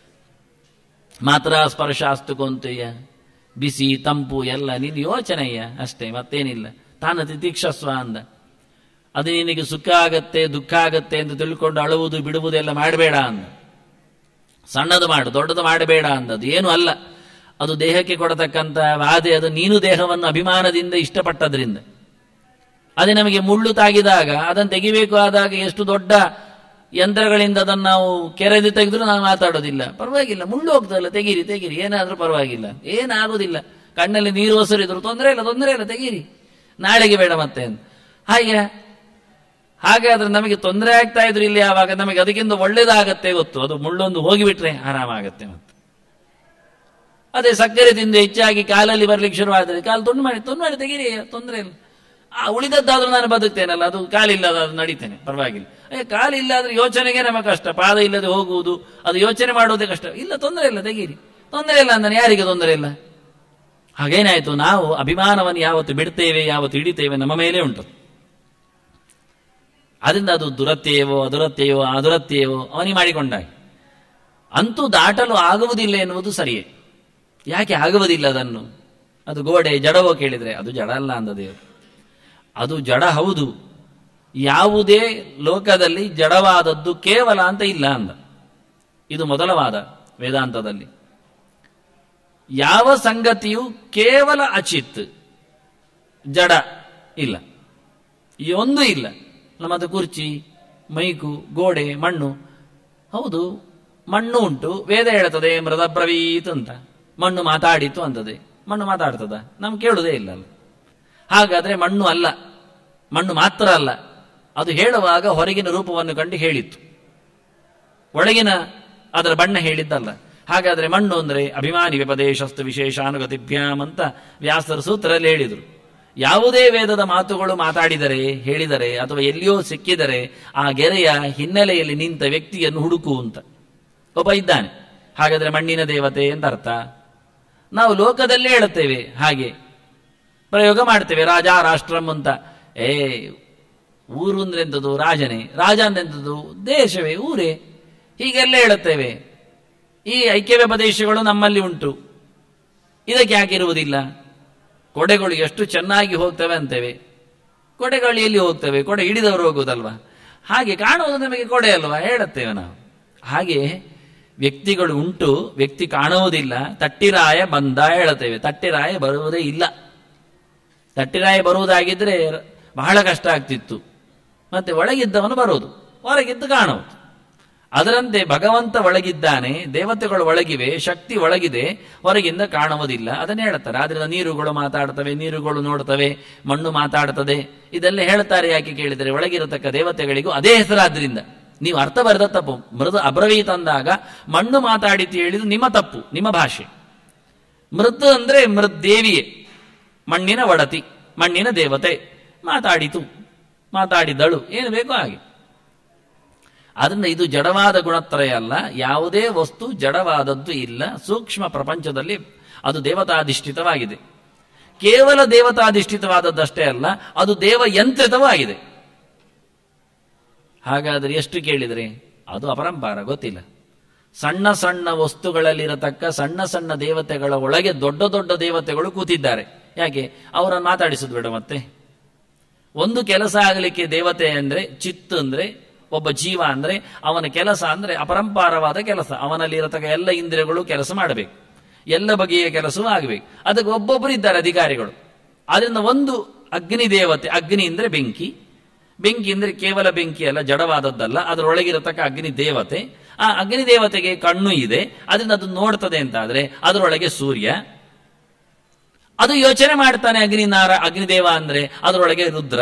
ಮಾತ್ರ ಸ್ಪರ್ಶಾಸ್ತು ಕೊಂತೆಯ, ಬಿಸಿ ತಂಪು ಎಲ್ಲ ನಿನ್ನ ಯೋಚನೆಯ ಅಷ್ಟೇ, ಮತ್ತೇನಿಲ್ಲ. ತಾನ ತಿತಿಕ್ಷಸ್ವ ಅಂದ. ಅದು ನಿನಗೆ ಸುಖ ಆಗತ್ತೆ ದುಃಖ ಆಗತ್ತೆ ಎಂದು ತಿಳ್ಕೊಂಡು ಅಳುವುದು ಬಿಡುವುದೆಲ್ಲ ಮಾಡಬೇಡ ಅಂದ. ಸಣ್ಣದು ಮಾಡು, ದೊಡ್ಡದು ಮಾಡಬೇಡ ಅಂದದ್ದು ಏನು ಅಲ್ಲ. ಅದು ದೇಹಕ್ಕೆ ಕೊಡತಕ್ಕಂಥ ಬಾಧೆ. ಅದು ನೀನು ದೇಹವನ್ನು ಅಭಿಮಾನದಿಂದ ಇಷ್ಟಪಟ್ಟದ್ರಿಂದ. ಅದೇ ನಮಗೆ ಮುಳ್ಳು ತಾಗಿದಾಗ ಅದನ್ನು ತೆಗಿಬೇಕು ಆದಾಗ ಎಷ್ಟು ದೊಡ್ಡ ಯಂತ್ರಗಳಿಂದ ಅದನ್ನು ನಾವು ಕೆರೆದು ತೆಗೆದ್ರು ನಾವು ಮಾತಾಡೋದಿಲ್ಲ. ಪರವಾಗಿಲ್ಲ, ಮುಳ್ಳು ಹೋಗ್ತದಲ್ಲ, ತೆಗೀರಿ ತೆಗೀರಿ, ಏನಾದ್ರೂ ಪರವಾಗಿಲ್ಲ, ಏನಾಗುದಿಲ್ಲ. ಕಣ್ಣಲ್ಲಿ ನೀರು ಒಸರಿದ್ರು ತೊಂದರೆ ಇಲ್ಲ ತೆಗೀರಿ, ನಾಳೆಗೆ ಬೇಡ ಮತ್ತೆ ಅಂತ. ಹಾಗಾದ್ರೆ ನಮಗೆ ತೊಂದರೆ ಆಗ್ತಾ ಇದ್ರು ಇಲ್ಲಿ ಯಾವಾಗ ನಮಗೆ ಅದಕ್ಕಿಂತ ಒಳ್ಳೇದಾಗತ್ತೆ ಗೊತ್ತು. ಅದು ಮುಳ್ಳೊಂದು ಹೋಗಿಬಿಟ್ರೆ ಆರಾಮಾಗತ್ತೆ. ಮತ್ತೆ ಅದೇ ಸಕ್ಕರೆ ತಿಂದು ಹೆಚ್ಚಾಗಿ ಕಾಲಲ್ಲಿ ಬರ್ಲಿಕ್ಕೆ ಶುರುವಾದರೆ ಕಾಲು ತುಂಡು ಮಾಡಿ ತೆಗೀರಿ, ತೊಂದರೆ ಇಲ್ಲ. ಉಳಿದದ್ದಾದ್ರೂ ನಾನು ಬದುಕ್ತೇನಲ್ಲ, ಅದು ಕಾಲಿಲ್ಲ ಅದು ನಡೀತೇನೆ, ಪರವಾಗಿಲ್ಲ. ಕಾಲಿಲ್ಲ ಆದ್ರೆ ಯೋಚನೆಗೆ ನಮಗೆ ಕಷ್ಟ. ಪಾದ ಇಲ್ಲದೆ ಹೋಗುವುದು, ಅದು ಯೋಚನೆ ಮಾಡುವುದೇ ಕಷ್ಟ. ಇಲ್ಲ, ತೊಂದರೆ ಇಲ್ಲ, ತೆಗೀರಿ, ತೊಂದರೆ ಇಲ್ಲ ಅಂದಾನೆ. ಯಾರಿಗೆ ತೊಂದರೆ ಇಲ್ಲ? ಹಾಗೇನಾಯ್ತು, ನಾವು ಅಭಿಮಾನವನ್ನು ಯಾವತ್ತು ಬಿಡ್ತೇವೆ, ಯಾವತ್ತು ಹಿಡಿತೇವೆ, ನಮ್ಮ ಮೇಲೆ ಉಂಟು. ಅದರಿಂದ ಅದು ದುರತ್ಯಯವೋ ಅದುರತ್ಯಯವೋ ಅವನಿಗೆ ಮಾಡಿಕೊಂಡಾಗ ಅಂತೂ ದಾಟಲು ಆಗುವುದಿಲ್ಲ ಎನ್ನುವುದು ಸರಿಯೇ. ಯಾಕೆ ಆಗುವುದಿಲ್ಲ ಅದನ್ನು? ಅದು ಗೋಡೆ ಜಡವೋ ಕೇಳಿದ್ರೆ ಅದು ಜಡ ಅಲ್ಲ ಅಂದ ದೇವರು. ಅದು ಜಡ ಹೌದು. ಯಾವುದೇ ಲೋಕದಲ್ಲಿ ಜಡವಾದದ್ದು ಕೇವಲ ಅಂತ ಇಲ್ಲ ಅಂದ. ಇದು ಮೊದಲ ವಾದ ವೇದಾಂತದಲ್ಲಿ. ಯಾವ ಸಂಗತಿಯು ಕೇವಲ ಅಚಿತ್ ಜಡ ಇಲ್ಲ, ಈ ಒಂದು ಇಲ್ಲ. ನಮ್ಮದು ಕುರ್ಚಿ, ಮೈಕು, ಗೋಡೆ, ಮಣ್ಣು. ಹೌದು, ಮಣ್ಣು ಉಂಟು. ವೇದ ಹೇಳ್ತದೆ ಮೃದ ಬ್ರವೀತ್ ಅಂತ. ಮಣ್ಣು ಮಾತಾಡಿತು ಅಂತದೆ. ಮಣ್ಣು ಮಾತಾಡ್ತದ? ನಮ್ಗೆ ಕೇಳುವುದೇ ಇಲ್ಲಲ್ಲ. ಹಾಗಾದ್ರೆ ಮಣ್ಣು ಅಲ್ಲ, ಮಣ್ಣು ಮಾತ್ರ ಅಲ್ಲ. ಅದು ಹೇಳುವಾಗ ಹೊರಗಿನ ರೂಪವನ್ನು ಕಂಡು ಹೇಳಿತ್ತು, ಒಳಗಿನ ಅದರ ಬಣ್ಣ ಹೇಳಿದ್ದಲ್ಲ. ಹಾಗಾದ್ರೆ ಮಣ್ಣು ಅಂದ್ರೆ ಅಭಿಮಾನಿ ವ್ಯಪದೇಶಸ್ತು ವಿಶೇಷಾನುಗತಿಭ್ಯಾಮ್ ಅಂತ ವ್ಯಾಸರ ಸೂತ್ರದಲ್ಲಿ ಹೇಳಿದರು. ಯಾವುದೇ ವೇದದ ಮಾತುಗಳು ಮಾತಾಡಿದರೆ, ಹೇಳಿದರೆ ಅಥವಾ ಎಲ್ಲಿಯೋ ಸಿಕ್ಕಿದರೆ ಆ ಗೆರೆಯ ಹಿನ್ನೆಲೆಯಲ್ಲಿ ನಿಂತ ವ್ಯಕ್ತಿಯನ್ನು ಹುಡುಕು ಅಂತ ಒಬ್ಬ ಇದ್ದಾನೆ. ಹಾಗಾದ್ರೆ ಮಣ್ಣಿನ ದೇವತೆ ಅಂತ ಅರ್ಥ. ನಾವು ಲೋಕದಲ್ಲೇ ಹೇಳುತ್ತೇವೆ, ಹಾಗೆ ಪ್ರಯೋಗ ಮಾಡ್ತೇವೆ. ರಾಜ ರಾಷ್ಟ್ರಂ ಅಂತ. ಊರು ಅಂದ್ರೆ ಎಂಥದ್ದು? ರಾಜನೇ. ರಾಜ ಅಂದೆಂಥದ್ದು? ದೇಶವೇ, ಊರೇ. ಹೀಗೆಲ್ಲ ಹೇಳುತ್ತೇವೆ. ಈ ಐಕ್ಯವ್ಯಪದೇಶಗಳು ನಮ್ಮಲ್ಲಿ ಉಂಟು. ಇದಕ್ಕೆ ಯಾಕೆ ಇರುವುದಿಲ್ಲ? ಕೊಡೆಗಳು ಎಷ್ಟು ಚೆನ್ನಾಗಿ ಹೋಗ್ತವೆ ಅಂತೇವೆ. ಕೊಡೆಗಳು ಎಲ್ಲಿ ಹೋಗ್ತವೆ? ಕೊಡೆ ಹಿಡಿದವರು ಹೋಗುವುದಲ್ವಾ? ಹಾಗೆ ಕಾಣುವುದು ನಮಗೆ ಕೊಡೆ ಅಲ್ವಾ, ಹೇಳುತ್ತೇವೆ ನಾವು. ಹಾಗೆ ವ್ಯಕ್ತಿಗಳು ಉಂಟು, ವ್ಯಕ್ತಿ ಕಾಣುವುದಿಲ್ಲ. ತಟ್ಟಿರಾಯ ಬಂದ ಹೇಳುತ್ತೇವೆ. ತಟ್ಟಿರಾಯ ಬರುವುದೇ ಇಲ್ಲ. ತಟ್ಟಿರಾಯ ಬರುವುದಾಗಿದ್ರೆ ಬಹಳ ಕಷ್ಟ ಆಗ್ತಿತ್ತು. ಮತ್ತೆ ಒಳಗಿದ್ದವನು ಬರುವುದು, ಹೊರಗಿದ್ದು ಕಾಣುವುದು. ಅದರಂತೆ ಭಗವಂತ ಒಳಗಿದ್ದಾನೆ, ದೇವತೆಗಳು ಒಳಗಿವೆ, ಶಕ್ತಿ ಒಳಗಿದೆ, ಹೊರಗಿಂದ ಕಾಣುವುದಿಲ್ಲ. ಅದನ್ನೇ ಹೇಳ್ತಾರೆ. ಆದ್ರಿಂದ ನೀರುಗಳು ಮಾತಾಡ್ತವೆ, ನೀರುಗಳು ನೋಡ್ತವೆ, ಮಣ್ಣು ಮಾತಾಡ್ತದೆ. ಇದೆಲ್ಲ ಹೇಳ್ತಾರೆ ಯಾಕೆ ಕೇಳಿದರೆ, ಒಳಗಿರತಕ್ಕ ದೇವತೆಗಳಿಗೂ ಅದೇ ಹೆಸರಾದ್ರಿಂದ. ನೀವು ಅರ್ಥ ಬರೆದ ತಪ್ಪು. ಮೃದು ಅಬ್ರವೀತ್ ಅಂದಾಗ ಮಣ್ಣು ಮಾತಾಡಿತು ಹೇಳಿದ್ದು ನಿಮ್ಮ ತಪ್ಪು, ನಿಮ್ಮ ಭಾಷೆ. ಮೃತ್ ಅಂದ್ರೆ ಮೃದ್ದೇವಿಯೇ, ಮಣ್ಣಿನ ಒಡತಿ, ಮಣ್ಣಿನ ದೇವತೆ. ಮಾತಾಡಿತು, ಮಾತಾಡಿದಳು, ಏನು ಬೇಕೋ ಹಾಗೆ. ಆದ್ರಿಂದ ಇದು ಜಡವಾದ ಗುಣತ್ರಯ ಅಲ್ಲ. ಯಾವುದೇ ವಸ್ತು ಜಡವಾದದ್ದು ಇಲ್ಲ. ಸೂಕ್ಷ್ಮ ಪ್ರಪಂಚದಲ್ಲಿ ಅದು ದೇವತಾಧಿಷ್ಠಿತವಾಗಿದೆ. ಕೇವಲ ದೇವತಾಧಿಷ್ಠಿತವಾದದ್ದಷ್ಟೇ ಅಲ್ಲ, ಅದು ದೇವಯಂತ್ರಿತವೂ ಆಗಿದೆ. ಹಾಗಾದರೆ ಎಷ್ಟು ಕೇಳಿದರೆ ಅದು ಅಪರಂಪಾರ, ಗೊತ್ತಿಲ್ಲ. ಸಣ್ಣ ಸಣ್ಣ ವಸ್ತುಗಳಲ್ಲಿರತಕ್ಕ ಸಣ್ಣ ಸಣ್ಣ ದೇವತೆಗಳ ಒಳಗೆ ದೊಡ್ಡ ದೊಡ್ಡ ದೇವತೆಗಳು ಕೂತಿದ್ದಾರೆ. ಯಾಕೆ? ಅವರನ್ನು ಮಾತಾಡಿಸುದು ಬೇಡ. ಮತ್ತೆ ಒಂದು ಕೆಲಸ ಆಗಲಿಕ್ಕೆ ದೇವತೆ ಅಂದ್ರೆ, ಚಿತ್ತು ಅಂದ್ರೆ, ಒಬ್ಬ ಜೀವ ಅಂದ್ರೆ, ಅವನ ಕೆಲಸ ಅಂದ್ರೆ ಅಪರಂಪಾರವಾದ ಕೆಲಸ. ಅವನಲ್ಲಿ ಇರತಕ್ಕ ಎಲ್ಲ ಇಂದ್ರಿಯಗಳು ಕೆಲಸ ಮಾಡಬೇಕು, ಎಲ್ಲ ಬಗೆಯ ಕೆಲಸವೂ ಆಗಬೇಕು. ಅದಕ್ಕೆ ಒಬ್ಬೊಬ್ಬರು ಇದ್ದಾರೆ ಅಧಿಕಾರಿಗಳು. ಆದ್ರಿಂದ ಒಂದು ಅಗ್ನಿ ದೇವತೆ, ಅಗ್ನಿ ಅಂದ್ರೆ ಬೆಂಕಿ, ಬೆಂಕಿ ಅಂದ್ರೆ ಕೇವಲ ಬೆಂಕಿ ಅಲ್ಲ, ಜಡವಾದದ್ದಲ್ಲ, ಅದರೊಳಗಿರತಕ್ಕ ಅಗ್ನಿ ದೇವತೆ. ಆ ಅಗ್ನಿ ದೇವತೆಗೆ ಕಣ್ಣು ಇದೆ, ಅದರಿಂದ ಅದು ನೋಡ್ತದೆ ಅಂತಾದ್ರೆ ಅದರೊಳಗೆ ಸೂರ್ಯ, ಅದು ಯೋಚನೆ ಮಾಡ್ತಾನೆ ಅಗ್ನಿದೇವ ಅಂದ್ರೆ ಅದರೊಳಗೆ ರುದ್ರ.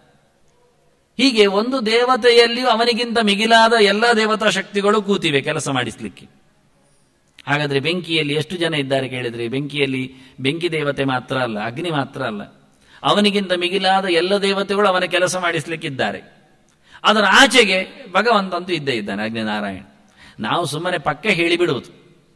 ಹೀಗೆ ಒಂದು ದೇವತೆಯಲ್ಲಿಯೂ ಅವನಿಗಿಂತ ಮಿಗಿಲಾದ ಎಲ್ಲ ದೇವತಾ ಶಕ್ತಿಗಳು ಕೂತಿವೆ ಕೆಲಸ ಮಾಡಿಸ್ಲಿಕ್ಕೆ. ಹಾಗಾದ್ರೆ ಬೆಂಕಿಯಲ್ಲಿ ಎಷ್ಟು ಜನ ಇದ್ದಾರೆ ಕೇಳಿದ್ರೆ, ಬೆಂಕಿಯಲ್ಲಿ ಬೆಂಕಿ ದೇವತೆ ಮಾತ್ರ ಅಲ್ಲ, ಅಗ್ನಿ ಮಾತ್ರ ಅಲ್ಲ, ಅವನಿಗಿಂತ ಮಿಗಿಲಾದ ಎಲ್ಲ ದೇವತೆಗಳು ಅವನ ಕೆಲಸ ಮಾಡಿಸ್ಲಿಕ್ಕಿದ್ದಾರೆ. ಅದರ ಆಚೆಗೆ ಭಗವಂತಂತೂ ಇದ್ದೇ ಇದ್ದಾನೆ, ಅಗ್ನಿನಾರಾಯಣ. ನಾವು ಸುಮ್ಮನೆ ಪಕ್ಕ ಹೇಳಿಬಿಡುವುದು.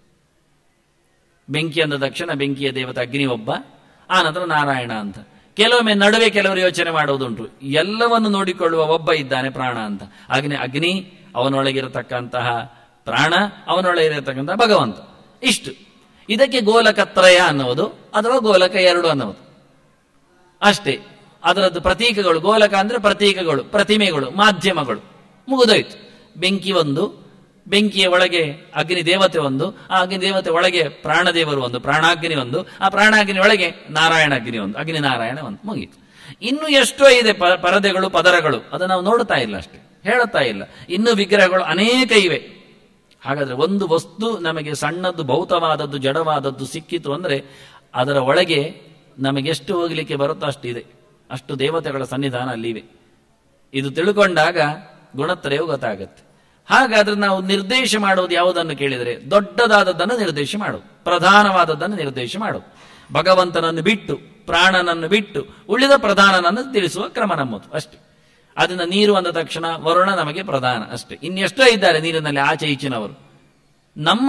ಬೆಂಕಿ ಅಂದ ತಕ್ಷಣ ಬೆಂಕಿಯ ದೇವತೆ ಅಗ್ನಿ ಒಬ್ಬ, ಆ ನಂತರ ನಾರಾಯಣ ಅಂತ. ಕೆಲವೊಮ್ಮೆ ನಡುವೆ ಕೆಲವರು ಯೋಚನೆ ಮಾಡುವುದುಂಟು, ಎಲ್ಲವನ್ನು ನೋಡಿಕೊಳ್ಳುವ ಒಬ್ಬ ಇದ್ದಾನೆ ಪ್ರಾಣ ಅಂತ. ಅಗ್ನಿ ಅವನೊಳಗಿರತಕ್ಕಂತಹ ಪ್ರಾಣ, ಅವನೊಳಗಿರತಕ್ಕಂತಹ ಭಗವಂತ. ಇಷ್ಟು. ಇದಕ್ಕೆ ಗೋಲಕತ್ರಯ ಅನ್ನುವುದು ಅಥವಾ ಗೋಲಕ 2 ಅನ್ನುವುದು ಅಷ್ಟೇ. ಅದರದ್ದು ಪ್ರತೀಕಗಳು, ಗೋಲಕ ಅಂದ್ರೆ ಪ್ರತೀಕಗಳು, ಪ್ರತಿಮೆಗಳು, ಮಾಧ್ಯಮಗಳು, ಮುಗಿದೋಯ್ತು. ಬೆಂಕಿ ಒಂದು, ಬೆಂಕಿಯ ಒಳಗೆ ಅಗ್ನಿ ದೇವತೆ ಒಂದು, ಆ ಅಗ್ನಿ ದೇವತೆ ಒಳಗೆ ಪ್ರಾಣದೇವರು ಒಂದು, ಪ್ರಾಣಾಗ್ನಿ ಒಂದು, ಆ ಪ್ರಾಣಾಗ್ನಿ ಒಳಗೆ ನಾರಾಯಣ ಅಗ್ನಿ ಒಂದು, ಅಗ್ನಿ ನಾರಾಯಣ ಒಂದು, ಮುಗೀತು. ಇನ್ನು ಎಷ್ಟೋ ಇದೆ ಪರದೆಗಳು, ಪದರಗಳು, ಅದನ್ನು ನಾವು ನೋಡ್ತಾ ಇಲ್ಲ, ಅಷ್ಟೇ ಹೇಳುತ್ತಾ ಇಲ್ಲ. ಇನ್ನು ವಿಗ್ರಹಗಳು ಅನೇಕ ಇವೆ. ಹಾಗಾದ್ರೆ ಒಂದು ವಸ್ತು ನಮಗೆ ಸಣ್ಣದ್ದು, ಭೌತವಾದದ್ದು, ಜಡವಾದದ್ದು ಸಿಕ್ಕಿತು ಅಂದ್ರೆ ಅದರ ಒಳಗೆ ನಮಗೆಷ್ಟು ಹೋಗಲಿಕ್ಕೆ ಬರುತ್ತೋ ಅಷ್ಟಿದೆ, ಅಷ್ಟು ದೇವತೆಗಳ ಸನ್ನಿಧಾನ ಅಲ್ಲಿವೆ. ಇದು ತಿಳ್ಕೊಂಡಾಗ ಗುಣತ್ರಯವು ಗೊತ್ತಾಗತ್ತೆ. ಹಾಗಾದ್ರೆ ನಾವು ನಿರ್ದೇಶ ಮಾಡುವುದು ಯಾವುದನ್ನು ಕೇಳಿದರೆ, ದೊಡ್ಡದಾದದ್ದನ್ನು ನಿರ್ದೇಶ ಮಾಡುವುದು, ಪ್ರಧಾನವಾದದ್ದನ್ನು ನಿರ್ದೇಶ ಮಾಡುವುದು. ಭಗವಂತನನ್ನು ಬಿಟ್ಟು, ಪ್ರಾಣನನ್ನು ಬಿಟ್ಟು ಉಳಿದ ಪ್ರಧಾನನನ್ನು ತಿಳಿಸುವ ಕ್ರಮ ನಮ್ಮದು ಅಷ್ಟೇ. ಅದನ್ನ ನೀರು ಅಂದ ತಕ್ಷಣ ವರುಣ ನಮಗೆ ಪ್ರಧಾನ ಅಷ್ಟೇ. ಇನ್ನೆಷ್ಟೋ ಇದ್ದಾರೆ ನೀರಿನಲ್ಲಿ ಆಚೆ ಈಚಿನವರು. ನಮ್ಮ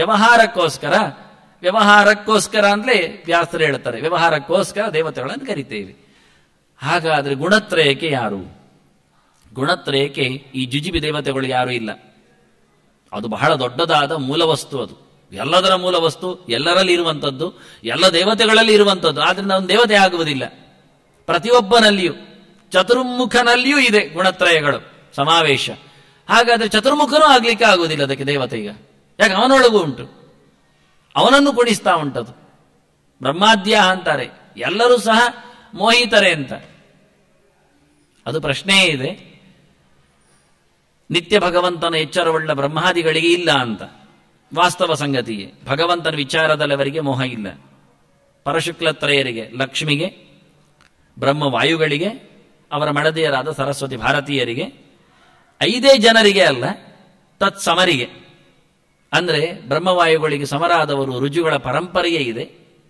ವ್ಯವಹಾರಕ್ಕೋಸ್ಕರ ಅಂತಲೇ ವ್ಯಾಸರು ಹೇಳ್ತಾರೆ, ವ್ಯವಹಾರಕ್ಕೋಸ್ಕರ ದೇವತೆಗಳನ್ನು ಕರಿತೇವೆ. ಹಾಗಾದ್ರೆ ಗುಣತ್ರಯಕ್ಕೆ ಯಾರು? ಗುಣತ್ರಯಕ್ಕೆ ಈ ಜುಜಿಬಿ ದೇವತೆಗಳು ಯಾರು ಇಲ್ಲ. ಅದು ಬಹಳ ದೊಡ್ಡದಾದ ಮೂಲವಸ್ತು. ಅದು ಎಲ್ಲದರ ಮೂಲವಸ್ತು, ಎಲ್ಲರಲ್ಲಿ ಇರುವಂಥದ್ದು, ಎಲ್ಲ ದೇವತೆಗಳಲ್ಲಿ ಇರುವಂಥದ್ದು. ಆದ್ರಿಂದ ಒಂದು ದೇವತೆ ಆಗುವುದಿಲ್ಲ. ಪ್ರತಿಯೊಬ್ಬನಲ್ಲಿಯೂ, ಚತುರ್ಮುಖನಲ್ಲಿಯೂ ಇದೆ ಗುಣತ್ರಯಗಳು ಸಮಾವೇಶ. ಹಾಗಾದ್ರೆ ಚತುರ್ಮುಖನೂ ಆಗ್ಲಿಕ್ಕೆ ಆಗುವುದಿಲ್ಲ ಅದಕ್ಕೆ ದೇವತೆ. ಈಗ ಯಾಕೆ? ಅವನೊಳಗೂ ಉಂಟು, ಅವನನ್ನು ಕುಣಿಸ್ತಾ ಉಂಟದು. ಬ್ರಹ್ಮಾದ್ಯ ಅಂತಾರೆ, ಎಲ್ಲರೂ ಸಹ ಮೋಹಿತರೆ ಅಂತ. ಅದು ಪ್ರಶ್ನೆಯೇ ಇದೆ. ನಿತ್ಯ ಭಗವಂತನ ಎಚ್ಚರವುಳ್ಳ ಬ್ರಹ್ಮಾದಿಗಳಿಗೆ ಇಲ್ಲ ಅಂತ ವಾಸ್ತವ ಸಂಗತಿಯೇ. ಭಗವಂತನ ವಿಚಾರದಲ್ಲಿ ಅವರಿಗೆ ಮೋಹ ಇಲ್ಲ. ಪರಶುಕ್ಲತ್ರಯರಿಗೆ, ಲಕ್ಷ್ಮಿಗೆ, ಬ್ರಹ್ಮವಾಯುಗಳಿಗೆ, ಅವರ ಮಡದಿಯರಾದ ಸರಸ್ವತಿ ಭಾರತೀಯರಿಗೆ, 5 ಜನರಿಗೆ ಅಲ್ಲ, ತತ್ಸಮರಿಗೆ. ಅಂದ್ರೆ ಬ್ರಹ್ಮವಾಯುಗಳಿಗೆ ಸಮರಾದವರು ರುಜುಗಳ ಪರಂಪರೆಯೇ ಇದೆ.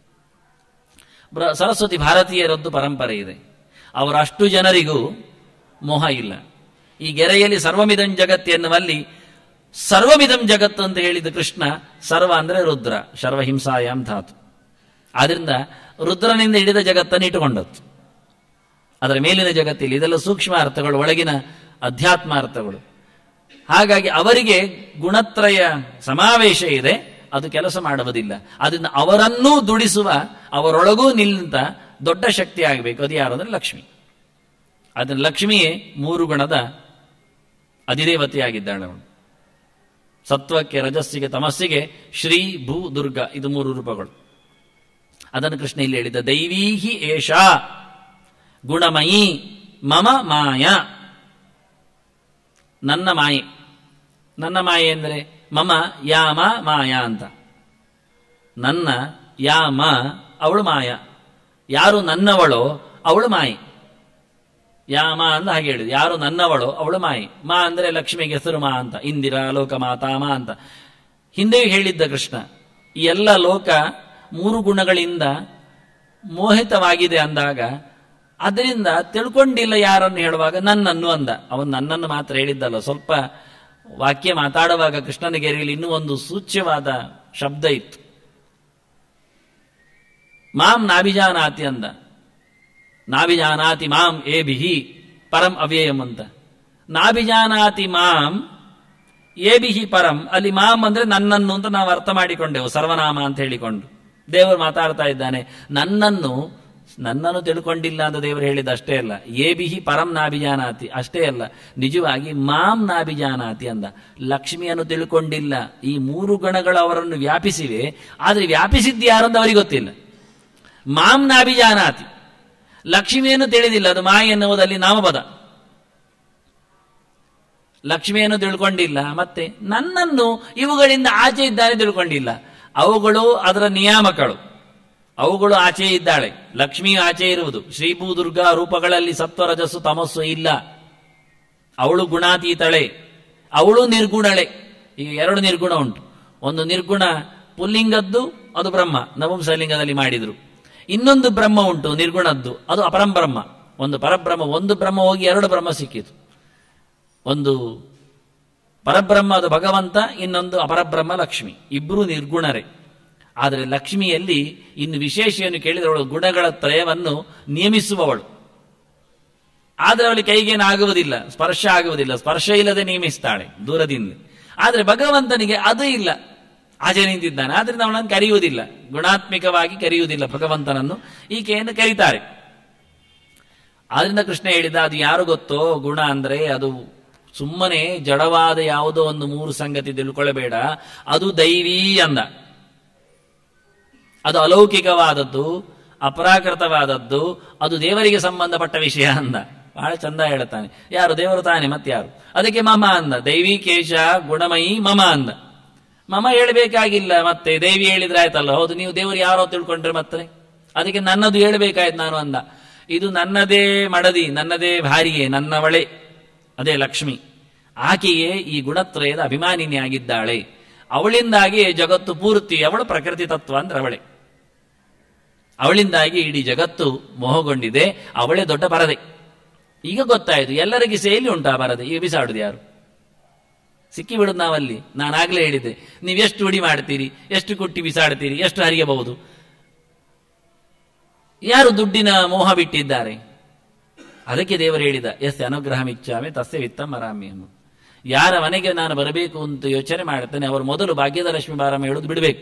ಸರಸ್ವತಿ ಭಾರತೀಯರದ್ದು ಪರಂಪರೆ ಇದೆ. ಅವರ ಅಷ್ಟು ಜನರಿಗೂ ಮೋಹ ಇಲ್ಲ. ಈ ಗೆರೆಯಲ್ಲಿ ಸರ್ವಮಿದಂ ಜಗತ್ ಎನ್ನುವಲ್ಲಿ ಸರ್ವಮಿದಂ ಜಗತ್ತು ಅಂತ ಹೇಳಿದ ಕೃಷ್ಣ, ಸರ್ವ ಅಂದ್ರೆ ರುದ್ರ, ಶರ್ವಹಿಂಸಾಯಾಮ್ ಧಾತು. ಆದ್ರಿಂದ ರುದ್ರನಿಂದ ಹಿಡಿದ ಜಗತ್ತನ್ನು ಇಟ್ಟುಕೊಂಡದ್ದು. ಅದರ ಮೇಲಿನ ಜಗತ್ತಿಲ್ಲ. ಇದೆಲ್ಲ ಸೂಕ್ಷ್ಮ ಅರ್ಥಗಳು, ಒಳಗಿನ ಅಧ್ಯಾತ್ಮ ಅರ್ಥಗಳು. ಹಾಗಾಗಿ ಅವರಿಗೆ ಗುಣತ್ರಯ ಸಮಾವೇಶ ಇದೆ, ಅದು ಕೆಲಸ ಮಾಡುವುದಿಲ್ಲ. ಅದರಿಂದ ಅವರನ್ನೂ ದುಡಿಸುವ, ಅವರೊಳಗೂ ನಿಂತ ದೊಡ್ಡ ಶಕ್ತಿ ಆಗಬೇಕು. ಅದು ಯಾರು ಅಂದ್ರೆ ಲಕ್ಷ್ಮಿ. ಅದನ್ನ ಲಕ್ಷ್ಮಿಯೇ 3 ಗುಣದ ಅಧಿದೇವತೆಯಾಗಿದ್ದಾಳೆ. ಅವಳು ಸತ್ವಕ್ಕೆ, ರಜಸ್ಸಿಗೆ, ತಮಸ್ಸಿಗೆ ಶ್ರೀ, ಭೂ, ದುರ್ಗ, ಇದು 3 ರೂಪಗಳು. ಅದನ್ನು ಕೃಷ್ಣ ಇಲ್ಲಿ ಹೇಳಿದ, ದೈವೀಹಿ ಏಷಾ ಗುಣಮಯಿ ಮಮ ಮಾಯ. ನನ್ನ ಮಾಯೆ. ನನ್ನ ಮಾಯೆ ಅಂದರೆ ಮಮ ಯಾಮ ಮಾಯ ಅಂತ. ನನ್ನ ಯಾಮ, ಅವಳು ಮಾಯ. ಯಾರು ನನ್ನವಳೋ ಅವಳು ಮಾಯೆ. ಯಾಮ ಅಂತ ಹಾಗೆ ಹೇಳಿದ್ರು. ಯಾರು ನನ್ನವಳೋ ಅವಳು ಮಾಯೆ. ಮಾ ಅಂದರೆ ಲಕ್ಷ್ಮಿಗೆ ಹೆಸರು ಮಾ ಅಂತ, ಇಂದಿರಾ, ಲೋಕಮಾತಾ, ಮಾ ಅಂತ ಹಿಂದೆಯೂ ಹೇಳಿದ್ದ ಕೃಷ್ಣ. ಈ ಎಲ್ಲ ಲೋಕ 3 ಗುಣಗಳಿಂದ ಮೋಹಿತವಾಗಿದೆ ಅಂದಾಗ, ಅದರಿಂದ ತಿಳ್ಕೊಂಡಿಲ್ಲ ಯಾರನ್ನು ಹೇಳುವಾಗ ನನ್ನನ್ನು ಅಂದ. ಅವನು ನನ್ನನ್ನು ಮಾತ್ರ ಹೇಳಿದ್ದಲ್ಲ, ಸ್ವಲ್ಪ ವಾಕ್ಯ ಮಾತಾಡುವಾಗ ಕೃಷ್ಣನಗಿರಿಯಲ್ಲಿ ಇನ್ನೂ ಒಂದು ಸೂಚ್ಯವಾದ ಶಬ್ದ ಇತ್ತು. ಮಾಂ ನಾಭಿಜಾನಾತಿ ಅಂದ. ನಾಭಿಜಾನಾತಿ ಮಾಂ ಏಭಿಹಿ ಪರಂ ಅವ್ಯಯಂ ಅಂತ. ನಾಭಿಜಾನಾತಿ ಮಾಂ ಏಭಿಹಿ ಪರಂ, ಅಲ್ಲಿ ಮಾಂ ಅಂದ್ರೆ ನನ್ನನ್ನು ಅಂತ ನಾವು ಅರ್ಥ ಮಾಡಿಕೊಂಡೆವು, ಸರ್ವನಾಮ ಅಂತ ಹೇಳಿಕೊಂಡು. ದೇವರು ಮಾತಾಡ್ತಾ ಇದ್ದಾನೆ, ನನ್ನನ್ನು ತಿಳ್ಕೊಂಡಿಲ್ಲ ಅಂತ ದೇವರು ಹೇಳಿದ ಅಷ್ಟೇ ಅಲ್ಲ, ಏಭಿಹಿ ಪರಂ ನಾಭಿಜಾನಾತಿ ಅಷ್ಟೇ ಅಲ್ಲ, ನಿಜವಾಗಿ ಮಾಂ ನಾಭಿಜಾನಾತಿ ಅಂದ. ಲಕ್ಷ್ಮಿಯನ್ನು ತಿಳ್ಕೊಂಡಿಲ್ಲ. ಈ 3 ಗಣಗಳು ಅವರನ್ನು ವ್ಯಾಪಿಸಿವೆ, ಆದರೆ ವ್ಯಾಪಿಸಿದ್ದು ಯಾರಂತ ಅವರಿಗೆ ಗೊತ್ತಿಲ್ಲ. ಮಾಂ ನಾಭಿಜಾನಾತಿ, ಲಕ್ಷ್ಮಿಯನ್ನು ತಿಳಿದಿಲ್ಲ. ಅದು ಮಾ ಎನ್ನುವುದಲ್ಲಿ ನಾಮಪದ. ಲಕ್ಷ್ಮಿಯನ್ನು ತಿಳ್ಕೊಂಡಿಲ್ಲ, ಮತ್ತೆ ನನ್ನನ್ನು ಇವುಗಳಿಂದ ಆಚೆ ಇದ್ದಾನೆ ತಿಳ್ಕೊಂಡಿಲ್ಲ. ಅವುಗಳು ಅದರ ನಿಯಾಮಕಗಳು, ಅವುಗಳು ಆಚೆ ಇದ್ದಾಳೆ. ಲಕ್ಷ್ಮಿಯು ಆಚೆ ಇರುವುದು. ಶ್ರೀಭೂ ದುರ್ಗಾ ರೂಪಗಳಲ್ಲಿ ಸತ್ವರಜಸ್ಸು ತಮಸ್ಸು ಇಲ್ಲ. ಅವಳು ಗುಣಾತೀತಳೆ, ಅವಳು ನಿರ್ಗುಣಳೆ. ಈಗ 2 ನಿರ್ಗುಣ ಉಂಟು. ಒಂದು ನಿರ್ಗುಣ ಪುಲ್ಲಿಂಗದ್ದು, ಅದು ಬ್ರಹ್ಮ, ನಪುಂಸಲಿಂಗದಲ್ಲಿ ಮಾಡಿದ್ರು. ಇನ್ನೊಂದು ಬ್ರಹ್ಮ ಉಂಟು ನಿರ್ಗುಣದ್ದು, ಅದು ಅಪರಂಬ್ರಹ್ಮ. ಒಂದು ಪರಬ್ರಹ್ಮ, ಒಂದು ಬ್ರಹ್ಮ ಹೋಗಿ 2 ಬ್ರಹ್ಮ ಸಿಕ್ಕಿತು. ಒಂದು ಪರಬ್ರಹ್ಮ ಅದು ಭಗವಂತ, ಇನ್ನೊಂದು ಅಪರಬ್ರಹ್ಮ ಲಕ್ಷ್ಮಿ. ಇಬ್ಬರು ನಿರ್ಗುಣರೇ. ಆದರೆ ಲಕ್ಷ್ಮಿಯಲ್ಲಿ ಇನ್ನು ವಿಶೇಷವನ್ನು ಕೇಳಿದರೆ ಅವಳು ಗುಣಗಳ ತ್ರಯವನ್ನು ನಿಯಮಿಸುವವಳು. ಆದರೆ ಅವಳಿಗೆ ಕೈಗೇನಾಗುವುದಿಲ್ಲ, ಸ್ಪರ್ಶ ಆಗುವುದಿಲ್ಲ, ಸ್ಪರ್ಶ ಇಲ್ಲದೆ ನಿಯಮಿಸ್ತಾಳೆ ದೂರದಿಂದ. ಆದರೆ ಭಗವಂತನಿಗೆ ಅದು ಇಲ್ಲ, ಆಚೆ ನಿಂತಿದ್ದಾನೆ. ಆದ್ರಿಂದ ಅವನನ್ನು ಕರೆಯುವುದಿಲ್ಲ, ಗುಣಾತ್ಮಕವಾಗಿ ಕರೆಯುವುದಿಲ್ಲ ಭಗವಂತನನ್ನು, ಈಕೆಯನ್ನು ಕರೀತಾರೆ. ಆದ್ರಿಂದ ಕೃಷ್ಣ ಹೇಳಿದ, ಅದು ಯಾರು ಗೊತ್ತೋ ಗುಣ ಅಂದ್ರೆ ಅದು ಸುಮ್ಮನೆ ಜಡವಾದ ಯಾವುದೋ ಒಂದು 3 ಸಂಗತಿ ತಿಳ್ಕೊಳ್ಳಬೇಡ, ಅದು ದೈವೀ ಅಂದ. ಅದು ಅಲೌಕಿಕವಾದದ್ದು, ಅಪರಾಕೃತವಾದದ್ದು, ಅದು ದೇವರಿಗೆ ಸಂಬಂಧಪಟ್ಟ ವಿಷಯ ಅಂದ. ಬಹಳ ಚಂದ ಹೇಳ್ತಾನೆ. ಯಾರು? ದೇವರು ತಾನೆ, ಮತ್ಯಾರು? ಅದಕ್ಕೆ ಮಮ ಅಂದ. ದೈವಿ ಕೇಶ ಗುಣಮಯಿ ಮಮ ಅಂದ. ಮಮ ಹೇಳಬೇಕಾಗಿಲ್ಲ, ಮತ್ತೆ ದೇವಿ ಹೇಳಿದ್ರೆ ಆಯ್ತಲ್ಲ. ಹೌದು, ನೀವು ದೇವರು ಯಾರೋ ತಿಳ್ಕೊಂಡ್ರೆ ಮತ್ತೆ ಅದಕ್ಕೆ ನನ್ನದು ಹೇಳಬೇಕಾಯ್ತು ನಾನು ಅಂದ. ಇದು ನನ್ನದೇ ಮಡದಿ, ನನ್ನದೇ ಭಾರಿಯೇ, ನನ್ನವಳೆ, ಅದೇ ಲಕ್ಷ್ಮಿ. ಆಕೆಯೇ ಈ ಗುಣತ್ರಯದ ಅಭಿಮಾನಿನಿಯಾಗಿದ್ದಾಳೆ. ಅವಳಿಂದಾಗಿ ಜಗತ್ತು ಪೂರ್ತಿ, ಅವಳು ಪ್ರಕೃತಿ ತತ್ವ ಅಂದ್ರೆ ಅವಳೆ. ಅವಳಿಂದಾಗಿ ಇಡೀ ಜಗತ್ತು ಮೋಹಗೊಂಡಿದೆ. ಅವಳೇ ದೊಡ್ಡ ಪರದೆ. ಈಗ ಗೊತ್ತಾಯಿತು ಎಲ್ಲರಿಗೆ ಸೇಲಿ ಉಂಟು ಆ ಪರದೆ. ಈಗ ಬಿಸಾಡುದು ಯಾರು? ಸಿಕ್ಕಿ ಬಿಡುದು ನಾವಲ್ಲಿ. ನಾನಾಗ್ಲೇ ಹೇಳಿದ್ದೆ, ನೀವೆಷ್ಟು ಉಡಿ ಮಾಡ್ತೀರಿ, ಎಷ್ಟು ಕುಟ್ಟಿ ಬಿಸಾಡ್ತೀರಿ, ಎಷ್ಟು ಹರಿಯಬಹುದು. ಯಾರು ದುಡ್ಡಿನ ಮೋಹ ಬಿಟ್ಟಿದ್ದಾರೆ? ಅದಕ್ಕೆ ದೇವರು ಹೇಳಿದ, ಎಸ್ ಅನುಗ್ರಹಮಿಚ್ಛಾಮಿ ತಸ್ಯ ವಿತ್ತಂ ವರಾಮಿ. ಯಾರ ಮನೆಗೆ ನಾನು ಬರಬೇಕು ಅಂತ ಯೋಚನೆ ಮಾಡುತ್ತೇನೆ ಅವರು ಮೊದಲು ಭಾಗ್ಯದ ಲಕ್ಷ್ಮೀ ಬಾರಮ್ಮ ಹೇಳುದು ಬಿಡಬೇಕು.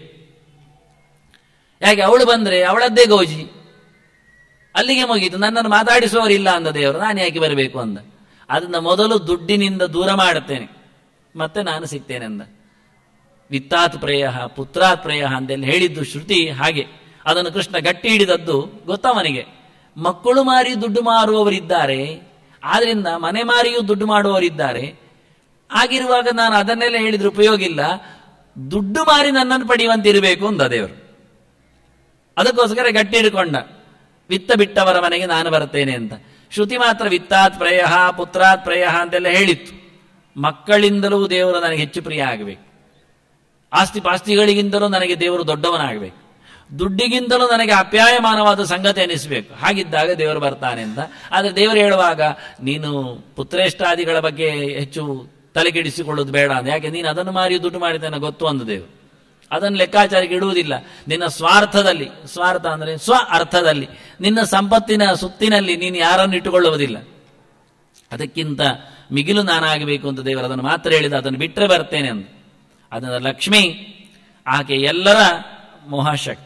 ಯಾಕೆ? ಅವಳು ಬಂದ್ರೆ ಅವಳದ್ದೇ ಗೌಜಿ, ಅಲ್ಲಿಗೆ ಮುಗೀತು. ನನ್ನನ್ನು ಮಾತಾಡಿಸುವವರಿಲ್ಲ ಅಂದ ದೇವರು, ನಾನು ಯಾಕೆ ಬರಬೇಕು ಅಂದ. ಅದನ್ನ ಮೊದಲು ದುಡ್ಡಿನಿಂದ ದೂರ ಮಾಡುತ್ತೇನೆ, ಮತ್ತೆ ನಾನು ಸಿಗ್ತೇನೆ ಅಂದ. ವಿತ್ತಾತ್ ಪ್ರೇಯ ಪುತ್ರಾತ್ ಪ್ರೇಯ ಅಂತೆಲ್ಲ ಹೇಳಿದ್ದು ಶ್ರುತಿ. ಹಾಗೆ ಅದನ್ನು ಕೃಷ್ಣ ಗಟ್ಟಿ ಹಿಡಿದದ್ದು ಗೊತ್ತವನಿಗೆ. ಮಕ್ಕಳು ಮಾರಿ ದುಡ್ಡು ಮಾರುವವರಿದ್ದಾರೆ, ಆದ್ರಿಂದ ಮನೆ ಮಾರಿಯೂ ದುಡ್ಡು ಮಾಡುವವರಿದ್ದಾರೆ. ಆಗಿರುವಾಗ ನಾನು ಅದನ್ನೆಲ್ಲ ಹೇಳಿದ್ರೆ ಉಪಯೋಗ ಇಲ್ಲ, ದುಡ್ಡು ಮಾರಿ ನನ್ನನ್ನು ಪಡೆಯುವಂತಿರಬೇಕು ಅಂದ ದೇವರು. ಅದಕ್ಕೋಸ್ಕರ ಗಟ್ಟಿ ಹಿಡ್ಕೊಂಡ. ವಿತ್ತ ಬಿಟ್ಟವರ ಮನೆಗೆ ನಾನು ಬರ್ತೇನೆ ಅಂತ. ಶ್ರುತಿ ಮಾತ್ರ ವಿತ್ತಾತ್ ಪ್ರೇಯ ಪುತ್ರಾತ್ ಪ್ರೇಯ ಅಂತೆಲ್ಲ ಹೇಳಿತ್ತು. ಮಕ್ಕಳಿಂದಲೂ ದೇವರು ನನಗೆ ಹೆಚ್ಚು ಪ್ರಿಯ ಆಗಬೇಕು, ಆಸ್ತಿ ಪಾಸ್ತಿಗಳಿಗಿಂತಲೂ ನನಗೆ ದೇವರು ದೊಡ್ಡವನಾಗಬೇಕು, ದುಡ್ಡಿಗಿಂತಲೂ ನನಗೆ ಅಪ್ಯಾಯಮಾನವಾದ ಸಂಗತಿ ಅನಿಸಬೇಕು. ಹಾಗಿದ್ದಾಗ ದೇವರು ಬರ್ತಾನೆ ಅಂತ. ಆದರೆ ದೇವರು ಹೇಳುವಾಗ ನೀನು ಪುತ್ರೇಷ್ಟಾದಿಗಳ ಬಗ್ಗೆ ಹೆಚ್ಚು ತಲೆಕೆಡಿಸಿಕೊಳ್ಳೋದು ಬೇಡ ಅಂತ. ಯಾಕೆ? ನೀನು ಅದನ್ನು ಮಾರಿ ದುಡ್ಡು ಮಾಡಿದ್ದೇನೆ ಗೊತ್ತು ಅಂದ ದೇವರು. ಅದನ್ನು ಲೆಕ್ಕಾಚಾರಕ್ಕೆ ಇಡುವುದಿಲ್ಲ. ನಿನ್ನ ಸ್ವಾರ್ಥದಲ್ಲಿ, ಸ್ವಾರ್ಥ ಅಂದ್ರೆ ಸ್ವ ಅರ್ಥದಲ್ಲಿ, ನಿನ್ನ ಸಂಪತ್ತಿನ ಸುತ್ತಿನಲ್ಲಿ ನೀನು ಯಾರನ್ನು ಇಟ್ಟುಕೊಳ್ಳುವುದಿಲ್ಲ. ಅದಕ್ಕಿಂತ ಮಿಗಿಲು ನಾನಾಗಬೇಕು ಅಂತ ದೇವರು ಅದನ್ನು ಮಾತ್ರ ಹೇಳಿದ. ಅದನ್ನು ಬಿಟ್ಟರೆ ಬರ್ತೇನೆ ಅಂತ. ಅದನ್ನ ಲಕ್ಷ್ಮಿ ಆಕೆ ಎಲ್ಲರ ಮೋಹಶಕ್ತಿ.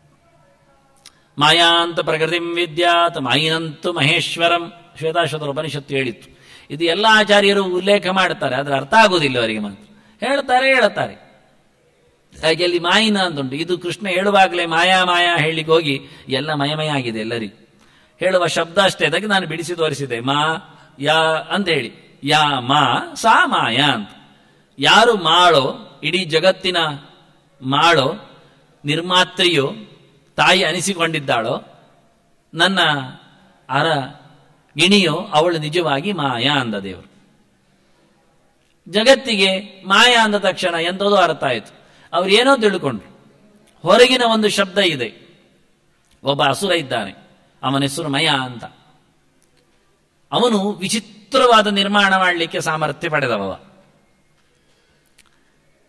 ಮಾಯಾಂತ ಪ್ರಕೃತಿಂ ವಿದ್ಯಾತ್ ಮಾಯಿನಂತು ಮಹೇಶ್ವರಂ, ಶ್ವೇತಾಶ್ವತರ ಉಪನಿಷತ್ತು ಹೇಳಿತ್ತು. ಇದು ಎಲ್ಲ ಆಚಾರ್ಯರು ಉಲ್ಲೇಖ ಮಾಡ್ತಾರೆ, ಅದರ ಅರ್ಥ ಆಗುವುದಿಲ್ಲ ಅವರಿಗೆ. ಮಾತ್ರ ಹೇಳ್ತಾರೆ. ಹಾಗೆ ಅಲ್ಲಿ ಮಾಯಿನ ಅಂತುಂಟು. ಇದು ಕೃಷ್ಣ ಹೇಳುವಾಗಲೇ ಮಾಯಾ ಮಾಯಾ ಹೇಳಿಕ್ಕೆ ಹೋಗಿ ಎಲ್ಲ ಮಯಮಯ ಆಗಿದೆ ಎಲ್ಲರಿಗೂ. ಹೇಳುವ ಶಬ್ದ ಅಷ್ಟೇ, ಅದಕ್ಕೆ ನಾನು ಬಿಡಿಸಿ ತೋರಿಸಿದೆ. ಮಾ ಯಾ ಅಂತ ಹೇಳಿ, ಯಾ ಮಾ ಸಾ ಮಾಯಾ ಅಂತ. ಯಾರು ಮಾಳೋ, ಇಡೀ ಜಗತ್ತಿನ ಮಾಳೋ, ನಿರ್ಮಾತ್ರಿಯೋ, ತಾಯಿ ಅನಿಸಿಕೊಂಡಿದ್ದಾಳೋ, ನನ್ನ ಅರ ಗಿಣಿಯೋ, ಅವಳು ನಿಜವಾಗಿ ಮಾಯಾ ಅಂದ ದೇವರು. ಜಗತ್ತಿಗೆ ಮಾಯಾ ಅಂದ ತಕ್ಷಣ ಎಂಥದೋ ಅರ್ಥ ಆಯಿತು. ಅವ್ರು ಏನೋ ತಿಳ್ಕೊಂಡ್ರು. ಹೊರಗಿನ ಒಂದು ಶಬ್ದ ಇದೆ. ಒಬ್ಬ ಅಸುರ ಇದ್ದಾನೆ, ಅವನ ಹೆಸರು ಮಯ ಅಂತ. ಅವನು ವಿಚಿತ್ರವಾದ ನಿರ್ಮಾಣ ಮಾಡಲಿಕ್ಕೆ ಸಾಮರ್ಥ್ಯ ಪಡೆದವ.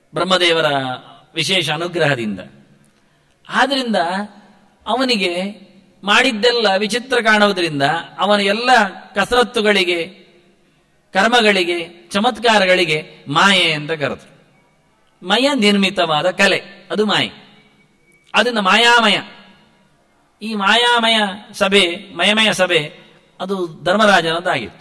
ಬ್ರಹ್ಮದೇವರ ವಿಶೇಷ ಅನುಗ್ರಹದಿಂದ. ಆದ್ರಿಂದ ಅವನಿಗೆ ಮಾಡಿದ್ದೆಲ್ಲ ವಿಚಿತ್ರ ಕಾಣುವುದರಿಂದ ಅವನ ಎಲ್ಲ ಕಸರತ್ತುಗಳಿಗೆ, ಕರ್ಮಗಳಿಗೆ, ಚಮತ್ಕಾರಗಳಿಗೆ ಮಾಯೆ ಅಂತ ಕರೆದು. ಮಯ ನಿರ್ಮಿತವಾದ ಕಲೆ ಅದು ಮಾಯೆ. ಅದರಿಂದ ಮಾಯಾಮಯ, ಈ ಮಾಯಾಮಯ ಸಭೆ, ಮಯಮಯ ಸಭೆ ಅದು ಧರ್ಮರಾಜನದ್ದಾಗಿತ್ತು.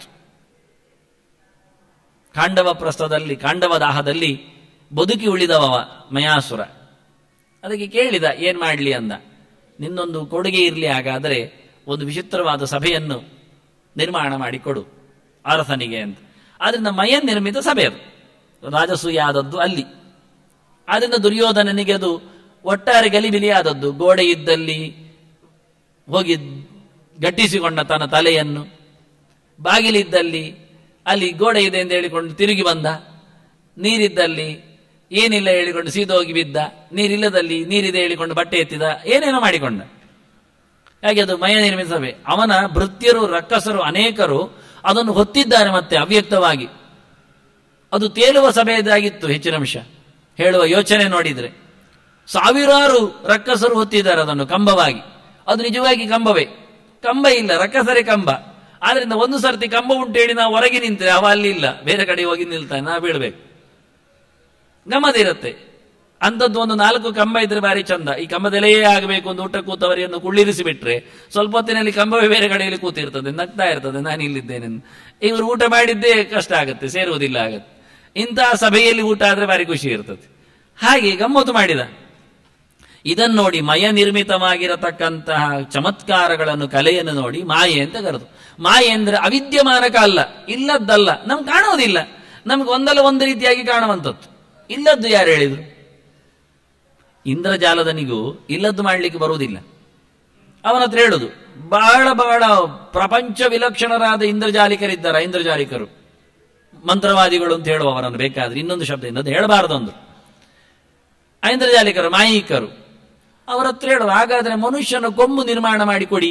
ಕಾಂಡವ ಪ್ರಸ್ಥದಲ್ಲಿ, ಕಾಂಡವ ದಾಹದಲ್ಲಿ ಬದುಕಿ ಉಳಿದವ ಮಯಾಸುರ. ಅದಕ್ಕೆ ಕೇಳಿದ ಏನ್ ಮಾಡಲಿ ಅಂದ. ನಿನ್ನೊಂದು ಕೊಡುಗೆ ಇರಲಿ, ಹಾಗಾದರೆ ಒಂದು ವಿಚಿತ್ರವಾದ ಸಭೆಯನ್ನು ನಿರ್ಮಾಣ ಮಾಡಿಕೊಡು ಅರಸನಿಗೆ ಅಂತ. ಆದ್ರಿಂದ ಮಯ ನಿರ್ಮಿತ ಸಭೆ ಅದು, ರಾಜಸೂಯ ಆದದ್ದು ಅಲ್ಲಿ. ಆದ್ರಿಂದ ದುರ್ಯೋಧನನಿಗೆ ಅದು ಒಟ್ಟಾರೆ ಗಲಿಬಿಲಿ ಆದದ್ದು. ಗೋಡೆ ಇದ್ದಲ್ಲಿ ಹೋಗಿ ಗಟ್ಟಿಸಿಕೊಂಡ ತನ್ನ ತಲೆಯನ್ನು, ಬಾಗಿಲಿದ್ದಲ್ಲಿ ಅಲ್ಲಿ ಗೋಡೆ ಇದೆ ಎಂದು ಹೇಳಿಕೊಂಡು ತಿರುಗಿ ಬಂದ, ನೀರಿದ್ದಲ್ಲಿ ಏನಿಲ್ಲ ಹೇಳಿಕೊಂಡು ಸೀದೋಗಿ ಬಿದ್ದ, ನೀರಿಲ್ಲದಲ್ಲಿ ನೀರಿದೆ ಹೇಳಿಕೊಂಡು ಬಟ್ಟೆ ಎತ್ತಿದ, ಏನೇನೋ ಮಾಡಿಕೊಂಡ. ಹಾಗೆ ಅದು ಮಯ ನಿರ್ಮಿತ ಸಭೆ. ಅವನ ಭೃತ್ಯರು, ರಕ್ಕಸರು ಅನೇಕರು ಅದನ್ನು ಹೊತ್ತಿದ್ದಾರೆ ಮತ್ತೆ ಅವ್ಯಕ್ತವಾಗಿ. ಅದು ತೇಲುವ ಸಭೆಯದಾಗಿತ್ತು ಹೆಚ್ಚಿನ ಅಂಶ. ಹೇಳುವ ಯೋಚನೆ ನೋಡಿದ್ರೆ ಸಾವಿರಾರು ರಕ್ಕಸರು ಹೊತ್ತಿದ್ದಾರೆ ಅದನ್ನು ಕಂಬವಾಗಿ. ಅದು ನಿಜವಾಗಿ ಕಂಬವೇ, ಕಂಬ ಇಲ್ಲ, ರಕ್ಕಸರೇ ಕಂಬ. ಆದ್ರಿಂದ ಒಂದು ಸರ್ತಿ ಕಂಬ ಉಂಟು ಹೇಳಿ ನಾವು ಹೊರಗೆ ನಿಂತರೆ ಅವ ಅಲ್ಲಿ ಇಲ್ಲ, ಬೇರೆ ಕಡೆ ಹೋಗಿ ನಿಲ್ತಾನೆ, ನಾವು ಬೀಳ್ಬೇಕು. ಗಮ್ಮದಿರುತ್ತೆ. ಅಂಥದ್ದು ಒಂದು 4 ಕಂಬ ಇದ್ರೆ ಬಾರಿ ಚಂದ. ಈ ಕಂಬದೆಲೆಯೇ ಆಗಬೇಕು ಒಂದು ಊಟ ಕೂತವರಿಯನ್ನು ಕುಳ್ಳಿರಿಸಿ ಬಿಟ್ರೆ ಸ್ವಲ್ಪ ಹೊತ್ತಿನಲ್ಲಿ ಕಂಬವೇ ಬೇರೆ ಕಡೆಯಲ್ಲಿ ಕೂತಿರ್ತದೆ, ನಗ್ತಾ ಇರ್ತದೆ, ನಾನು ಇಲ್ಲಿದ್ದೇನೆ. ಇವರು ಊಟ ಮಾಡಿದ್ದೇ ಕಷ್ಟ ಆಗುತ್ತೆ, ಸೇರುವುದಿಲ್ಲ ಆಗತ್ತೆ. ಇಂತಹ ಸಭೆಯಲ್ಲಿ ಊಟ ಆದ್ರೆ ಬಾರಿ ಖುಷಿ ಇರ್ತದೆ. ಹಾಗೆ ಗಮ್ಮತ್ತು ಮಾಡಿದ. ಇದನ್ನು ನೋಡಿ ಮಯ ನಿರ್ಮಿತವಾಗಿರತಕ್ಕಂತಹ ಚಮತ್ಕಾರಗಳನ್ನು, ಕಲೆಯನ್ನು ನೋಡಿ ಮಾಯೆ ಅಂತ ಕರೆದು. ಮಾಯೆ ಅಂದ್ರೆ ಅವಿದ್ಯಮಾನಕ ಅಲ್ಲ, ಇಲ್ಲದ್ದಲ್ಲ, ನಮ್ಗೆ ಕಾಣುವುದಿಲ್ಲ. ನಮ್ಗೆ ಒಂದಲ್ಲ ಒಂದು ರೀತಿಯಾಗಿ ಕಾಣುವಂಥದ್ದು. ಇಲ್ಲದ್ದು ಯಾರು ಹೇಳಿದ್ರು? ಇಂದ್ರಜಾಲದನಿಗೂ ಇಲ್ಲದ್ದು ಮಾಡಲಿಕ್ಕೆ ಬರುವುದಿಲ್ಲ. ಅವನ ಹತ್ರ ಹೇಳುದು, ಬಹಳ ಬಹಳ ಪ್ರಪಂಚ ವಿಲಕ್ಷಣರಾದ ಇಂದ್ರಜಾಲಿಕರಿದ್ದಾರೆ. ಇಂದ್ರಜಾಲಿಕರು ಮಂತ್ರವಾದಿಗಳು ಅಂತ ಹೇಳುವವರನ್ನು ಬೇಕಾದ್ರೆ ಇನ್ನೊಂದು ಶಬ್ದ, ಇನ್ನೊಂದು ಹೇಳಬಾರದು ಅಂದ್ರು. ಐಂದ್ರಜಾಲಿಕರು, ಮಾಯಿಕರು. ಅವರ ಹತ್ರ ಹೇಳುವ, ಹಾಗಾದ್ರೆ ಮನುಷ್ಯನ ಕೊಂಬು ನಿರ್ಮಾಣ ಮಾಡಿಕೊಡಿ.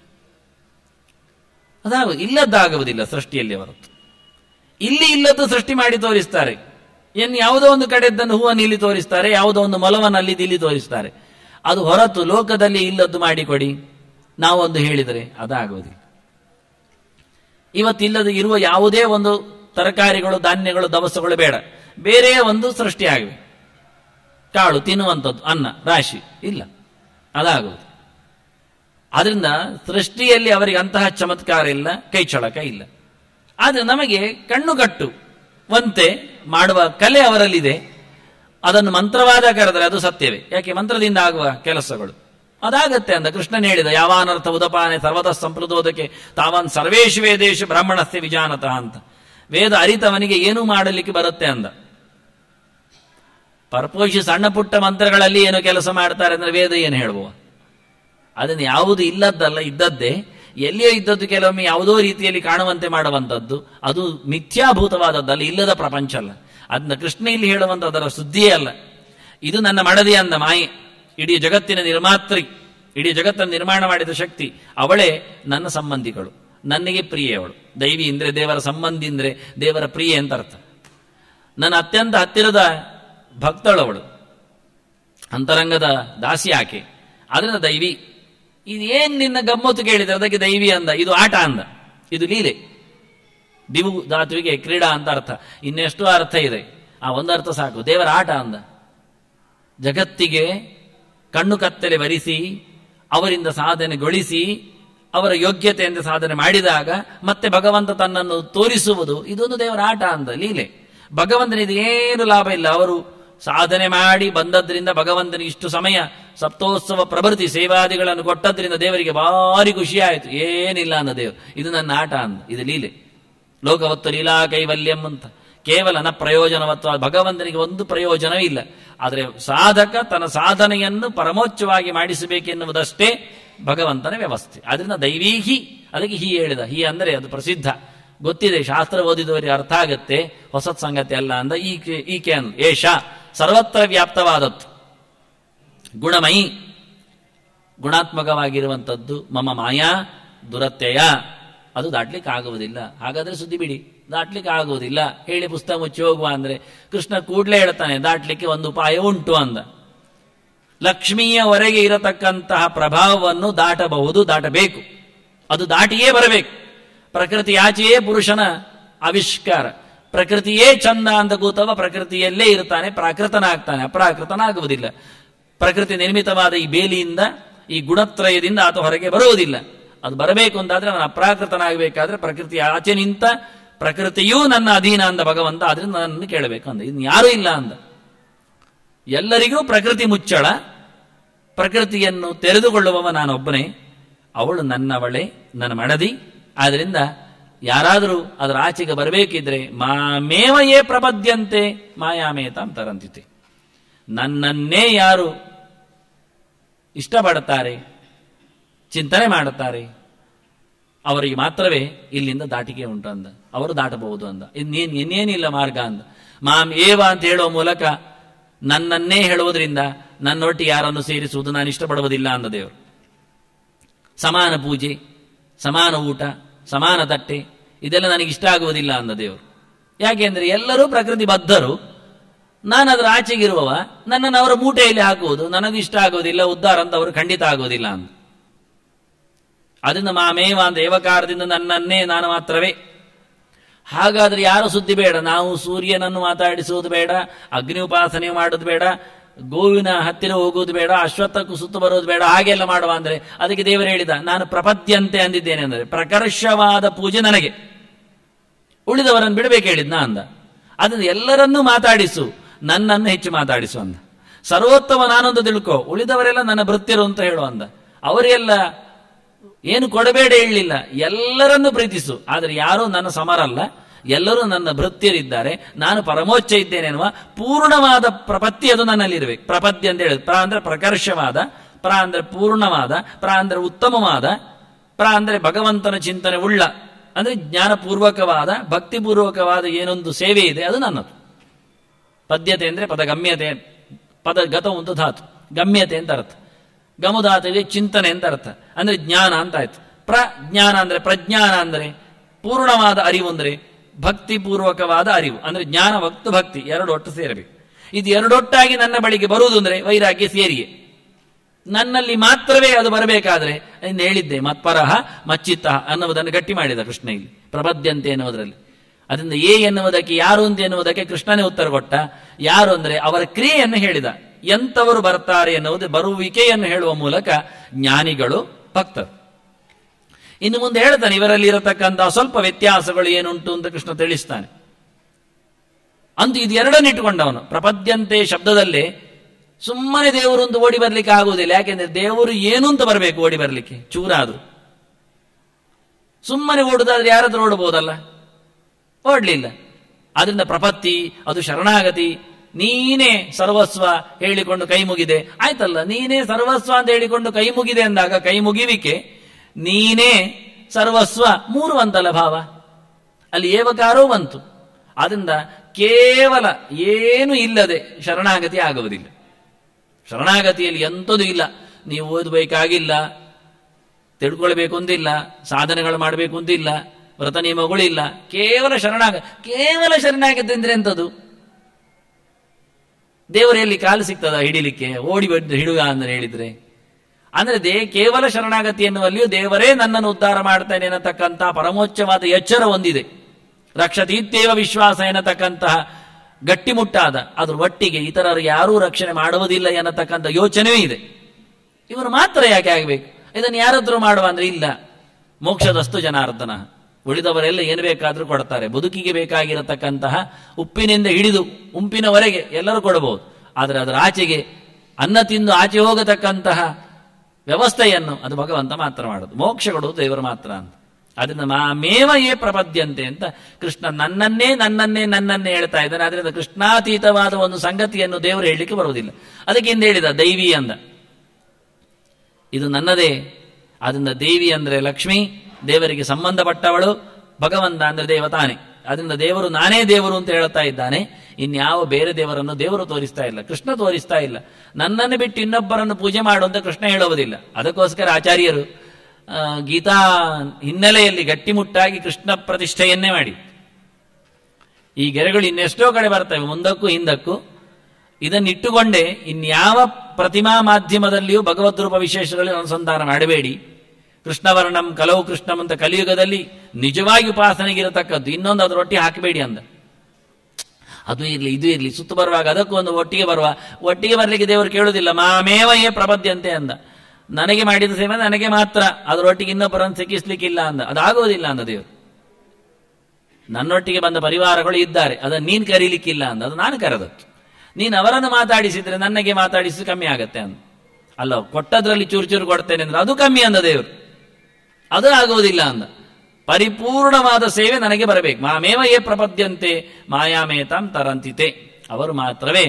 ಇಲ್ಲದ್ದಾಗುವುದಿಲ್ಲ ಸೃಷ್ಟಿಯಲ್ಲಿ. ಅವರತ್ತು ಇಲ್ಲಿ ಇಲ್ಲದ್ದು ಸೃಷ್ಟಿ ಮಾಡಿ ತೋರಿಸ್ತಾರೆ. ಯಾವುದೋ ಒಂದು ಕಡೆದ್ದನ್ನು ಹೂವನ್ನು ಇಲ್ಲಿ ತೋರಿಸ್ತಾರೆ, ಯಾವುದೋ ಒಂದು ಮೊಲವನ್ನು ಅಲ್ಲಿ ಇಲ್ಲಿ ತೋರಿಸ್ತಾರೆ. ಅದು ಹೊರತು ಲೋಕದಲ್ಲಿ ಇಲ್ಲದ್ದು ಮಾಡಿಕೊಡಿ ನಾವೊಂದು ಹೇಳಿದರೆ ಅದಾಗುವುದಿಲ್ಲ. ಇವತ್ತಿಲ್ಲದ ಇರುವ ಯಾವುದೇ ಒಂದು ತರಕಾರಿಗಳು, ಧಾನ್ಯಗಳು, ದವಸಗಳು ಬೇಡ, ಬೇರೆ ಒಂದು ಸೃಷ್ಟಿ ಆಗಬೇಕು. ಕಾಳು ತಿನ್ನುವಂಥದ್ದು, ಅನ್ನ ರಾಶಿ ಇಲ್ಲ, ಅದಾಗುವುದು. ಆದ್ರಿಂದ ಸೃಷ್ಟಿಯಲ್ಲಿ ಅವರಿಗೆ ಅಂತಹ ಚಮತ್ಕಾರ ಇಲ್ಲ, ಕೈಚಳಕ ಇಲ್ಲ. ಆದ್ರೆ ನಮಗೆ ಕಣ್ಣುಗಟ್ಟುವಂತೆ ಮಾಡುವ ಕಲೆ ಅವರಲ್ಲಿದೆ. ಅದನ್ನು ಮಂತ್ರವಾದ ಕರೆದರೆ ಅದು ಸತ್ಯವೇ. ಯಾಕೆ? ಮಂತ್ರದಿಂದ ಆಗುವ ಕೆಲಸಗಳು ಅದಾಗತ್ತೆ ಅಂದ ಕೃಷ್ಣನ್ ಹೇಳಿದ. ಯಾವಾನರ್ಥ ಉದಪಾನೆ ಸರ್ವತಃ ಸಂಪ್ರದೋದಕ್ಕೆ ತಾವಾನ್ ಸರ್ವೇಶು ವೇದೇಶು ಬ್ರಾಹ್ಮಣಸ್ಥೆ ವಿಜಾನತಃ ಅಂತ. ವೇದ ಅರಿತವನಿಗೆ ಏನೂ ಮಾಡಲಿಕ್ಕೆ ಬರುತ್ತೆ ಅಂದ. ಪರಪೋಷಿ ಸಣ್ಣ ಪುಟ್ಟ ಮಂತ್ರಗಳಲ್ಲಿ ಏನೋ ಕೆಲಸ ಮಾಡ್ತಾರೆ ಅಂದ್ರೆ ವೇದ ಏನು ಹೇಳುವ? ಅದನ್ನು ಯಾವುದು ಇಲ್ಲದ್ದಲ್ಲ, ಇದ್ದದ್ದೇ. ಎಲ್ಲಿಯೋ ಇದ್ದದ್ದು ಕೆಲವೊಮ್ಮೆ ಯಾವುದೋ ರೀತಿಯಲ್ಲಿ ಕಾಣುವಂತೆ ಮಾಡುವಂಥದ್ದು, ಅದು ಮಿಥ್ಯಾಭೂತವಾದದ್ದಲ್ಲ, ಇಲ್ಲದ ಪ್ರಪಂಚ ಅಲ್ಲ. ಅದನ್ನ ಕೃಷ್ಣ ಇಲ್ಲಿ ಹೇಳುವಂಥ ಅದರ ಸುದ್ದಿಯೇ ಅಲ್ಲ. ಇದು ನನ್ನ ಮಡದಿ ಅಂದ ಮಾಯೆ, ಇಡೀ ಜಗತ್ತಿನ ನಿರ್ಮಾತ್ರಿ, ಇಡೀ ಜಗತ್ತನ್ನು ನಿರ್ಮಾಣ ಮಾಡಿದ ಶಕ್ತಿ ಅವಳೇ. ನನ್ನ ಸಂಬಂಧಿಗಳು, ನನಗೆ ಪ್ರಿಯೆ ಅವಳು. ದೈವಿ ಇಂದ್ರೆ ದೇವರ ಸಂಬಂಧಿ ಅಂದ್ರೆ ದೇವರ ಪ್ರಿಯೆ ಅಂತ ಅರ್ಥ. ನನ್ನ ಅತ್ಯಂತ ಹತ್ತಿರದ ಭಕ್ತಳವಳು, ಅಂತರಂಗದ ದಾಸಿ ಆಕೆ. ಅದರಿಂದ ದೈವಿ. ಇದೇನ್ ನಿನ್ನ ಗಮ್ಮತ್ತು ಕೇಳಿದ್ರೆ ಅದಕ್ಕೆ ದೈವಿ ಅಂದ. ಇದು ಆಟ ಅಂದ, ಇದು ಲೀಲೆ. ದಿವು ಧಾತುವಿಗೆ ಕ್ರೀಡಾ ಅಂತ ಅರ್ಥ, ಇನ್ನೆಷ್ಟೋ ಅರ್ಥ ಇದೆ. ಆ ಒಂದು ಅರ್ಥ ಸಾಕು. ದೇವರ ಆಟ ಅಂದ. ಜಗತ್ತಿಗೆ ಕಣ್ಣು ಕತ್ತಲೆ ಬರಿಸಿ ಅವರಿಂದ ಸಾಧನೆಗೊಳಿಸಿ ಅವರ ಯೋಗ್ಯತೆಯಿಂದ ಸಾಧನೆ ಮಾಡಿದಾಗ ಮತ್ತೆ ಭಗವಂತ ತನ್ನನ್ನು ತೋರಿಸುವುದು, ಇದೊಂದು ದೇವರ ಆಟ ಅಂದ, ಲೀಲೆ. ಭಗವಂತನಿದು ಏನು ಲಾಭ ಇಲ್ಲ. ಅವರು ಸಾಧನೆ ಮಾಡಿ ಬಂದದ್ರಿಂದ ಭಗವಂತನಿಗೆ ಇಷ್ಟು ಸಮಯ ಸಪ್ತೋತ್ಸವ ಪ್ರಭೃತಿ ಸೇವಾದಿಗಳನ್ನು ಕೊಟ್ಟದ್ರಿಂದ ದೇವರಿಗೆ ಭಾರಿ ಖುಷಿ ಆಯಿತು. ಏನಿಲ್ಲ ಅಂದ ದೇವರು, ಇದು ನನ್ನ ಆಟ ಅಂದ, ಇದು ಲೀಲೆ. ಲೋಕವತ್ತು ಲೀಲಾ ಕೈವಲ್ಯಂ ಅಂತ. ಕೇವಲ ನ ಪ್ರಯೋಜನವತ್ತು, ಭಗವಂತನಿಗೆ ಒಂದು ಪ್ರಯೋಜನವೇ ಇಲ್ಲ. ಆದರೆ ಸಾಧಕ ತನ್ನ ಸಾಧನೆಯನ್ನು ಪರಮೋಚ್ಚವಾಗಿ ಮಾಡಿಸಬೇಕೆನ್ನುವುದಷ್ಟೇ ಭಗವಂತನ ವ್ಯವಸ್ಥೆ. ಅದರಿಂದ ದೈವೀಹಿ, ಅದಕ್ಕೆ ಹೀ ಹೇಳಿದ. ಹೀ ಅಂದರೆ ಅದು ಪ್ರಸಿದ್ಧ, ಗೊತ್ತಿದೆ, ಶಾಸ್ತ್ರ ಓದಿದವರಿಗೆ ಅರ್ಥ ಆಗತ್ತೆ, ಹೊಸತ್ ಸಂಗತಿ ಅಲ್ಲ ಅಂದ. ಈಕೆ ಅಂದ ಏಷ ಸರ್ವತ್ರ ವ್ಯಾಪ್ತವಾದದ್ದು, ಗುಣಮಯಿ, ಗುಣಾತ್ಮಕವಾಗಿರುವಂಥದ್ದು. ಮಮ ಮಾಯಾ ದುರತ್ಯಯ, ಅದು ದಾಟ್ಲಿಕ್ಕೆ ಆಗುವುದಿಲ್ಲ. ಹಾಗಾದ್ರೆ ಸುದ್ದಿ ಬಿಡಿ, ದಾಟ್ಲಿಕ್ಕೆ ಆಗುವುದಿಲ್ಲ, ಹೇಳಿ ಪುಸ್ತಕ ಮುಚ್ಚಿ ಹೋಗುವ ಅಂದ್ರೆ ಕೃಷ್ಣ ಕೂಡಲೇ ಹೇಳ್ತಾನೆ ದಾಟ್ಲಿಕ್ಕೆ ಒಂದು ಉಪಾಯ ಉಂಟು ಅಂದ. ಲಕ್ಷ್ಮಿಯವರೆಗೆ ಇರತಕ್ಕಂತಹ ಪ್ರಭಾವವನ್ನು ದಾಟಬಹುದು, ದಾಟಬೇಕು, ಅದು ದಾಟಿಯೇ ಬರಬೇಕು. ಪ್ರಕೃತಿ ಆಚೆಯೇ ಪುರುಷನ ಆವಿಷ್ಕಾರ, ಪ್ರಕೃತಿಯೇ ಚಂದ ಅಂತ ಕೂತವ ಪ್ರಕೃತಿಯಲ್ಲೇ ಇರ್ತಾನೆ, ಪ್ರಾಕೃತನಾಗ್ತಾನೆ, ಅಪ್ರಾಕೃತನಾಗುವುದಿಲ್ಲ. ಪ್ರಕೃತಿ ನಿರ್ಮಿತವಾದ ಈ ಬೇಲಿಯಿಂದ, ಈ ಗುಣತ್ರಯದಿಂದ ಆತ ಹೊರಗೆ ಬರುವುದಿಲ್ಲ. ಅದು ಬರಬೇಕು ಅಂತಾದ್ರೆ ಅವನು ಅಪ್ರಾಕೃತನಾಗಬೇಕಾದ್ರೆ ಪ್ರಕೃತಿ ಆಚೆ ನಿಂತ ಪ್ರಕೃತಿಯೂ ನನ್ನ ಅಧೀನ ಅಂದ ಭಗವಂತ, ಆದ್ರಿಂದ ನನ್ನನ್ನು ಕೇಳಬೇಕು ಅಂದ. ಇನ್ನು ಯಾರೂ ಇಲ್ಲ ಅಂದ. ಎಲ್ಲರಿಗೂ ಪ್ರಕೃತಿ ಮುಚ್ಚಳ, ಪ್ರಕೃತಿಯನ್ನು ತೆರೆದುಕೊಳ್ಳುವವ ನಾನೊಬ್ಬನೇ, ಅವಳು ನನ್ನವಳೆ, ನನ್ನ ಮಡದಿ. ಆದ್ರಿಂದ ಯಾರಾದರೂ ಅದರ ಆಚೆಗೆ ಬರಬೇಕಿದ್ರೆ ಮಾಮೇವಯೇ ಪ್ರಪದ್ಯಂತೆ ಮಾಯಾಮೇತಾಂ ತರಂತಿತೆ, ನನ್ನನ್ನೇ ಯಾರು ಇಷ್ಟಪಡುತ್ತಾರೆ, ಚಿಂತನೆ ಮಾಡುತ್ತಾರೆ, ಅವರಿಗೆ ಮಾತ್ರವೇ ಇಲ್ಲಿಂದ ದಾಟಿಕೆ ಉಂಟು ಅಂದ. ಅವರು ದಾಟಬಹುದು ಅಂದ. ಇನ್ನೇನಿಲ್ಲ ಮಾರ್ಗ ಅಂದ. ಮಾಂ ಏವ ಅಂತ ಹೇಳುವ ಮೂಲಕ ನನ್ನನ್ನೇ ಹೇಳುವುದರಿಂದ ನನ್ನೊಟ್ಟಿಗೆ ಯಾರನ್ನು ಸೇರಿಸುವುದು ನಾನು ಇಷ್ಟಪಡುವುದಿಲ್ಲ ಅಂದ ದೇವರು. ಸಮಾನ ಪೂಜೆ, ಸಮಾನ ಊಟ, ಸಮಾನ ತಟ್ಟೆ, ಇದೆಲ್ಲ ನನಗೆ ಇಷ್ಟ ಆಗುವುದಿಲ್ಲ ಅಂದ ದೇವರು. ಯಾಕೆಂದ್ರೆ ಎಲ್ಲರೂ ಪ್ರಕೃತಿ ಬದ್ಧರು, ನಾನು ಅದರ ಆಚೆಗಿರುವವ, ನನ್ನನ್ನು ಅವರ ಮೂಟೆಯಲ್ಲಿ ಹಾಕುವುದು ನನಗೆ ಇಷ್ಟ ಆಗುವುದಿಲ್ಲ, ಉದ್ಧಾರ ಅಂತ ಅವರು ಖಂಡಿತ ಆಗುವುದಿಲ್ಲ ಅಂದ. ಅದರಿಂದ ಮಾಮೇವ ಅಂತ ಏವಕಾರದಿಂದ ನನ್ನನ್ನೇ ನಾನು ಮಾತ್ರವೇ. ಹಾಗಾದ್ರೆ ಯಾರು ಸುದ್ದಿ ಬೇಡ, ನಾವು ಸೂರ್ಯನನ್ನು ಮಾತಾಡಿಸುವುದು ಬೇಡ, ಅಗ್ನಿ ಉಪಾಸನೆ ಮಾಡುವುದು ಬೇಡ, ಗೋವಿನ ಹತ್ತಿರ ಹೋಗುವುದು ಬೇಡ, ಅಶ್ವತ್ಥಕ್ಕೂ ಸುತ್ತು ಬರುವುದು ಬೇಡ, ಹಾಗೆಲ್ಲ ಮಾಡುವ ಅಂದ್ರೆ ಅದಕ್ಕೆ ದೇವರು ಹೇಳಿದ ನಾನು ಪ್ರಪದ್ಯಂತೆ ಅಂದಿದ್ದೇನೆ ಅಂದರೆ ಪ್ರಕರ್ಷವಾದ ಪೂಜೆ ನನಗೆ, ಉಳಿದವರನ್ನು ಬಿಡಬೇಕು ಹೇಳಿದ್ನ ಅಂದ. ಅದನ್ನು ಎಲ್ಲರನ್ನೂ ಮಾತಾಡಿಸು, ನನ್ನನ್ನು ಹೆಚ್ಚು ಮಾತಾಡಿಸು ಅಂದ. ಸರ್ವೋತ್ತಮ ನಾನೊಂದು ತಿಳ್ಕೋ, ಉಳಿದವರೆಲ್ಲ ನನ್ನ ಭೃತ್ಯರು ಅಂತ ಹೇಳು ಅಂದ. ಅವರೆಲ್ಲ ಏನು ಕೊಡಬೇಡ ಹೇಳಲಿಲ್ಲ, ಎಲ್ಲರನ್ನು ಪ್ರೀತಿಸು, ಆದರೆ ಯಾರೂ ನನ್ನ ಸಮರಲ್ಲ, ಎಲ್ಲರೂ ನನ್ನ ಭೃತ್ಯರಿದ್ದಾರೆ, ನಾನು ಪರಮೋಚ್ಚ ಇದ್ದೇನೆ ಎನ್ನುವ ಪೂರ್ಣವಾದ ಪ್ರಪತ್ತಿ ಅದು ನನ್ನಲ್ಲಿರಬೇಕು. ಪ್ರಪತ್ತಿ ಅಂತ ಹೇಳಿದ್ರು ಪ್ರ ಅಂದ್ರೆ ಪ್ರಕರ್ಷವಾದ, ಪ್ರ ಅಂದ್ರೆ ಪೂರ್ಣವಾದ, ಪ್ರ ಅಂದ್ರೆ ಉತ್ತಮವಾದ, ಪ್ರ ಅಂದ್ರೆ ಭಗವಂತನ ಚಿಂತನೆ ಉಳ್ಳ, ಅಂದ್ರೆ ಜ್ಞಾನಪೂರ್ವಕವಾದ ಭಕ್ತಿಪೂರ್ವಕವಾದ ಏನೊಂದು ಸೇವೆ ಇದೆ ಅದು ನನ್ನದು. ಪದ್ಯತೆ ಅಂದ್ರೆ ಪದಗಮ್ಯತೆ, ಪದಗತ ಒಂದು ಧಾತು, ಗಮ್ಯತೆ ಅಂತ ಅರ್ಥ, ಗಮುಧಾತುವಿಗೆ ಚಿಂತನೆ ಅಂತ ಅರ್ಥ, ಅಂದ್ರೆ ಜ್ಞಾನ ಅಂತ ಆಯ್ತು. ಪ್ರಜ್ಞಾನ ಅಂದ್ರೆ ಪ್ರಜ್ಞಾನ ಅಂದ್ರೆ ಪೂರ್ಣವಾದ ಅರಿವು, ಅಂದ್ರೆ ಭಕ್ತಿಪೂರ್ವಕವಾದ ಅರಿವು, ಅಂದ್ರೆ ಜ್ಞಾನ ಮತ್ತು ಭಕ್ತಿ ಎರಡು ಒಟ್ಟು ಸೇರಬೇಕು. ಇದು ಎರಡೊಟ್ಟಾಗಿ ನನ್ನ ಬಳಿಗೆ ಬರುವುದು ಅಂದ್ರೆ ವೈರಾಗ್ಯ ಸೇರಿಯೇ, ನನ್ನಲ್ಲಿ ಮಾತ್ರವೇ ಅದು ಬರಬೇಕಾದ್ರೆ ಇನ್ನು ಹೇಳಿದ್ದೆ ಮತ್ಪರಹ ಮಚ್ಚಿತ್ತ ಅನ್ನುವುದನ್ನು ಗಟ್ಟಿ ಮಾಡಿದ ಕೃಷ್ಣ ಇಲ್ಲಿ ಪ್ರಪದ್ಯಂತೆ ಎನ್ನುವುದರಲ್ಲಿ. ಅದರಿಂದ ಎನ್ನುವುದಕ್ಕೆ ಯಾರು ಅಂತ ಎನ್ನುವುದಕ್ಕೆ ಕೃಷ್ಣನೇ ಉತ್ತರ ಕೊಟ್ಟ. ಯಾರು ಅಂದ್ರೆ ಅವರ ಕ್ರಿಯೆಯನ್ನು ಹೇಳಿದ, ಎಂಥವರು ಬರ್ತಾರೆ ಎನ್ನುವುದು ಬರುವಿಕೆಯನ್ನು ಹೇಳುವ ಮೂಲಕ ಜ್ಞಾನಿಗಳು, ಭಕ್ತರು. ಇನ್ನು ಮುಂದೆ ಹೇಳ್ತಾನೆ ಇವರಲ್ಲಿ ಇರತಕ್ಕಂತಹ ಸ್ವಲ್ಪ ವ್ಯತ್ಯಾಸಗಳು ಏನುಂಟು ಅಂತ ಕೃಷ್ಣ ತಿಳಿಸ್ತಾನೆ. ಅಂತೂ ಇದು ಎರಡನ್ನು ಇಟ್ಟುಕೊಂಡವನು ಪ್ರಪದ್ಯಂತೆ ಶಬ್ದದಲ್ಲೇ ಸುಮ್ಮನೆ ದೇವರು ಅಂತ ಓಡಿ ಬರ್ಲಿಕ್ಕೆ ಆಗುವುದಿಲ್ಲ. ಯಾಕೆಂದ್ರೆ ದೇವರು ಏನು ಅಂತ ಬರಬೇಕು ಓಡಿ ಬರ್ಲಿಕ್ಕೆ, ಚೂರಾದ್ರು. ಸುಮ್ಮನೆ ಓಡುದಾದ್ರೆ ಯಾರಾದ್ರೂ ಓಡಬಹುದಲ್ಲ, ಓಡ್ಲಿಲ್ಲ. ಆದ್ರಿಂದ ಪ್ರಪತ್ತಿ ಅದು ಶರಣಾಗತಿ, ನೀನೇ ಸರ್ವಸ್ವ ಹೇಳಿಕೊಂಡು ಕೈ ಮುಗಿದೆ ಆಯ್ತಲ್ಲ. ನೀನೇ ಸರ್ವಸ್ವ ಅಂತ ಹೇಳಿಕೊಂಡು ಕೈ ಮುಗಿದೆ ಅಂದಾಗ ಕೈ ಮುಗಿವಿಕೆ, ನೀನೇ ಸರ್ವಸ್ವ ಮೂರು ಅಂತಲ್ಲ ಭಾವ, ಅಲ್ಲಿ ಏವಕಾರೋ ಬಂತು. ಆದ್ರಿಂದ ಕೇವಲ ಏನು ಇಲ್ಲದೆ ಶರಣಾಗತಿ ಆಗುವುದಿಲ್ಲ. ಶರಣಾಗತಿಯಲ್ಲಿ ಎಂಥದ್ದು ಇಲ್ಲ, ನೀವು ಓದಬೇಕಾಗಿಲ್ಲ, ತಿಳ್ಕೊಳ್ಬೇಕು ಅಂತಿಲ್ಲ, ಸಾಧನೆಗಳು ಮಾಡಬೇಕು ಅಂತಿಲ್ಲ, ವ್ರತ ನಿಯಮಗಳಿಲ್ಲ, ಕೇವಲ ಶರಣಾಗತಿ ಅಂದ್ರೆ ಎಂಥದ್ದು? ದೇವರಲ್ಲಿ ಕಾಲು ಸಿಗ್ತದ ಹಿಡಿಲಿಕ್ಕೆ? ಓಡಿ ಬಂದು ಹಿಡುಗ ಅಂತ ಹೇಳಿದ್ರೆ ಅಂದ್ರೆ ಕೇವಲ ಶರಣಾಗತಿ ಎನ್ನುವಲ್ಲಿಯೂ ದೇವರೇ ನನ್ನನ್ನು ಉದ್ಧಾರ ಮಾಡ್ತಾನೆ ಎನ್ನತಕ್ಕಂತಹ ಪರಮೋಚ್ಚವಾದ ಎಚ್ಚರ ಹೊಂದಿದೆ. ರಕ್ಷತೀತ್ಯೇವ ವಿಶ್ವಾಸ ಎನ್ನತಕ್ಕಂತಹ ಗಟ್ಟಿಮುಟ್ಟಾದ ಅದ್ರ ಒಟ್ಟಿಗೆ ಇತರರು ಯಾರೂ ರಕ್ಷಣೆ ಮಾಡುವುದಿಲ್ಲ ಎನ್ನತಕ್ಕಂಥ ಯೋಚನೆಯೂ ಇದೆ. ಇವನು ಮಾತ್ರ ಯಾಕೆ ಆಗಬೇಕು? ಇದನ್ನು ಯಾರಾದ್ರೂ ಮಾಡುವ ಅಂದ್ರೆ ಇಲ್ಲ. ಮೋಕ್ಷದಸ್ತು ಜನಾರ್ದನ, ಉಳಿದವರೆಲ್ಲ ಏನು ಬೇಕಾದ್ರೂ ಕೊಡ್ತಾರೆ. ಬದುಕಿಗೆ ಬೇಕಾಗಿರತಕ್ಕಂತಹ ಉಪ್ಪಿನಿಂದ ಹಿಡಿದು ಉಂಪಿನವರೆಗೆ ಎಲ್ಲರೂ ಕೊಡಬಹುದು. ಆದರೆ ಅದರ ಆಚೆಗೆ ಅನ್ನ ತಿಂದು ಆಚೆ ಹೋಗತಕ್ಕಂತಹ ವ್ಯವಸ್ಥೆಯನ್ನು ಅದು ಭಗವಂತ ಮಾತ್ರ ಮಾಡೋದು. ಮೋಕ್ಷ ಕೊಡುವುದು ದೇವರು ಮಾತ್ರ ಅಂತ. ಅದರಿಂದ ಮಾಮೇವ ಯೇ ಪ್ರಪದ್ಯಂತೆ ಅಂತ ಕೃಷ್ಣ ನನ್ನನ್ನೇ ಹೇಳ್ತಾ ಇದ್ದಾನೆ. ಅದರಿಂದ ಕೃಷ್ಣಾತೀತವಾದ ಒಂದು ಸಂಗತಿಯನ್ನು ದೇವರು ಹೇಳಲಿಕ್ಕೆ ಬರುವುದಿಲ್ಲ. ಅದಕ್ಕೆ ಹಿಂದೆ ಹೇಳಿದ ದೈವಿ ಅಂದ, ಇದು ನನ್ನದೇ. ಅದರಿಂದ ದೇವಿ ಅಂದ್ರೆ ಲಕ್ಷ್ಮಿ, ದೇವರಿಗೆ ಸಂಬಂಧಪಟ್ಟವಳು. ಭಗವಂತ ಅಂದ್ರೆ ದೇವತಾನೆ. ಅದರಿಂದ ದೇವರು ನಾನೇ ದೇವರು ಅಂತ ಹೇಳ್ತಾ ಇದ್ದಾನೆ. ಇನ್ಯಾವ ಬೇರೆ ದೇವರನ್ನು ದೇವರು ತೋರಿಸ್ತಾ ಇಲ್ಲ, ಕೃಷ್ಣ ತೋರಿಸ್ತಾ ಇಲ್ಲ. ನನ್ನನ್ನು ಬಿಟ್ಟು ಇನ್ನೊಬ್ಬರನ್ನು ಪೂಜೆ ಮಾಡುವಂತ ಕೃಷ್ಣ ಹೇಳುವುದಿಲ್ಲ. ಅದಕ್ಕೋಸ್ಕರ ಆಚಾರ್ಯರು ಗೀತಾ ಹಿನ್ನೆಲೆಯಲ್ಲಿ ಗಟ್ಟಿಮುಟ್ಟಾಗಿ ಕೃಷ್ಣ ಪ್ರತಿಷ್ಠೆಯನ್ನೇ ಮಾಡಿ ಈ ಗೆರೆಗಳು ಇನ್ನೆಷ್ಟೋ ಕಡೆ ಬರ್ತವೆ, ಮುಂದಕ್ಕೂ ಹಿಂದಕ್ಕೂ. ಇದನ್ನಿಟ್ಟುಕೊಂಡೇ ಇನ್ಯಾವ ಪ್ರತಿಮಾ ಮಾಧ್ಯಮದಲ್ಲಿಯೂ ಭಗವದ್ರೂಪ ವಿಶೇಷಗಳಲ್ಲಿ ಅನುಸಂಧಾನ ಮಾಡಬೇಡಿ. ಕೃಷ್ಣವರ್ಣಂ ಕಲವು ಕೃಷ್ಣಂ ಅಂತ ಕಲಿಯುಗದಲ್ಲಿ ನಿಜವಾಗಿ ಉಪಾಸನೆಗಿರತಕ್ಕದ್ದು. ಇನ್ನೊಂದು ಅದರೊಟ್ಟಿಗೆ ಹಾಕಬೇಡಿ ಅಂದ. ಅದು ಇರಲಿ ಇದು ಇರಲಿ, ಸುತ್ತು ಬರುವಾಗ ಅದಕ್ಕೂ ಒಂದು ಒಟ್ಟಿಗೆ ಬರಲಿಕ್ಕೆ ದೇವರು ಕೇಳುವುದಿಲ್ಲ. ಮಾಮೇವಯೇ ಪ್ರಪದ್ಯಂತೆ ಅಂದ. ನನಗೆ ಮಾಡಿದ ಸೇವೆ ನನಗೆ ಮಾತ್ರ, ಅದರೊಟ್ಟಿಗೆ ಇನ್ನೊಬ್ಬರನ್ನು ಸಿಕ್ಕಿಸ್ಲಿಕ್ಕಿಲ್ಲ ಅಂದ. ಅದಾಗೋದಿಲ್ಲ ಅಂದ ದೇವರು. ನನ್ನೊಟ್ಟಿಗೆ ಬಂದ ಪರಿವಾರಗಳು ಇದ್ದಾರೆ, ಅದನ್ನು ನೀನು ಕರೀಲಿಕ್ಕಿಲ್ಲ ಅಂದ. ಅದು ನಾನು ಕರೆದದ್ದು. ನೀನು ಅವರನ್ನು ಮಾತಾಡಿಸಿದ್ರೆ ನನಗೆ ಮಾತಾಡಿಸಿ ಕಮ್ಮಿ ಆಗತ್ತೆ ಅಂದ. ಅಲ್ಲ, ಕೊಟ್ಟದ್ರಲ್ಲಿ ಚೂರು ಚೂರು ಕೊಡ್ತೇನೆ ಅಂದ್ರೆ ಅದು ಕಮ್ಮಿ ಅಂದ ದೇವರು. ಅದು ಆಗುವುದಿಲ್ಲ ಅಂದ. ಪರಿಪೂರ್ಣವಾದ ಸೇವೆ ನನಗೆ ಬರಬೇಕು. ಮಾಮೇವ ಯೇ ಪ್ರಪದ್ಯಂತೆ ಮಾಯಾಮೇತಾಂ ತರಂತಿತೆ. ಅವರು ಮಾತ್ರವೇ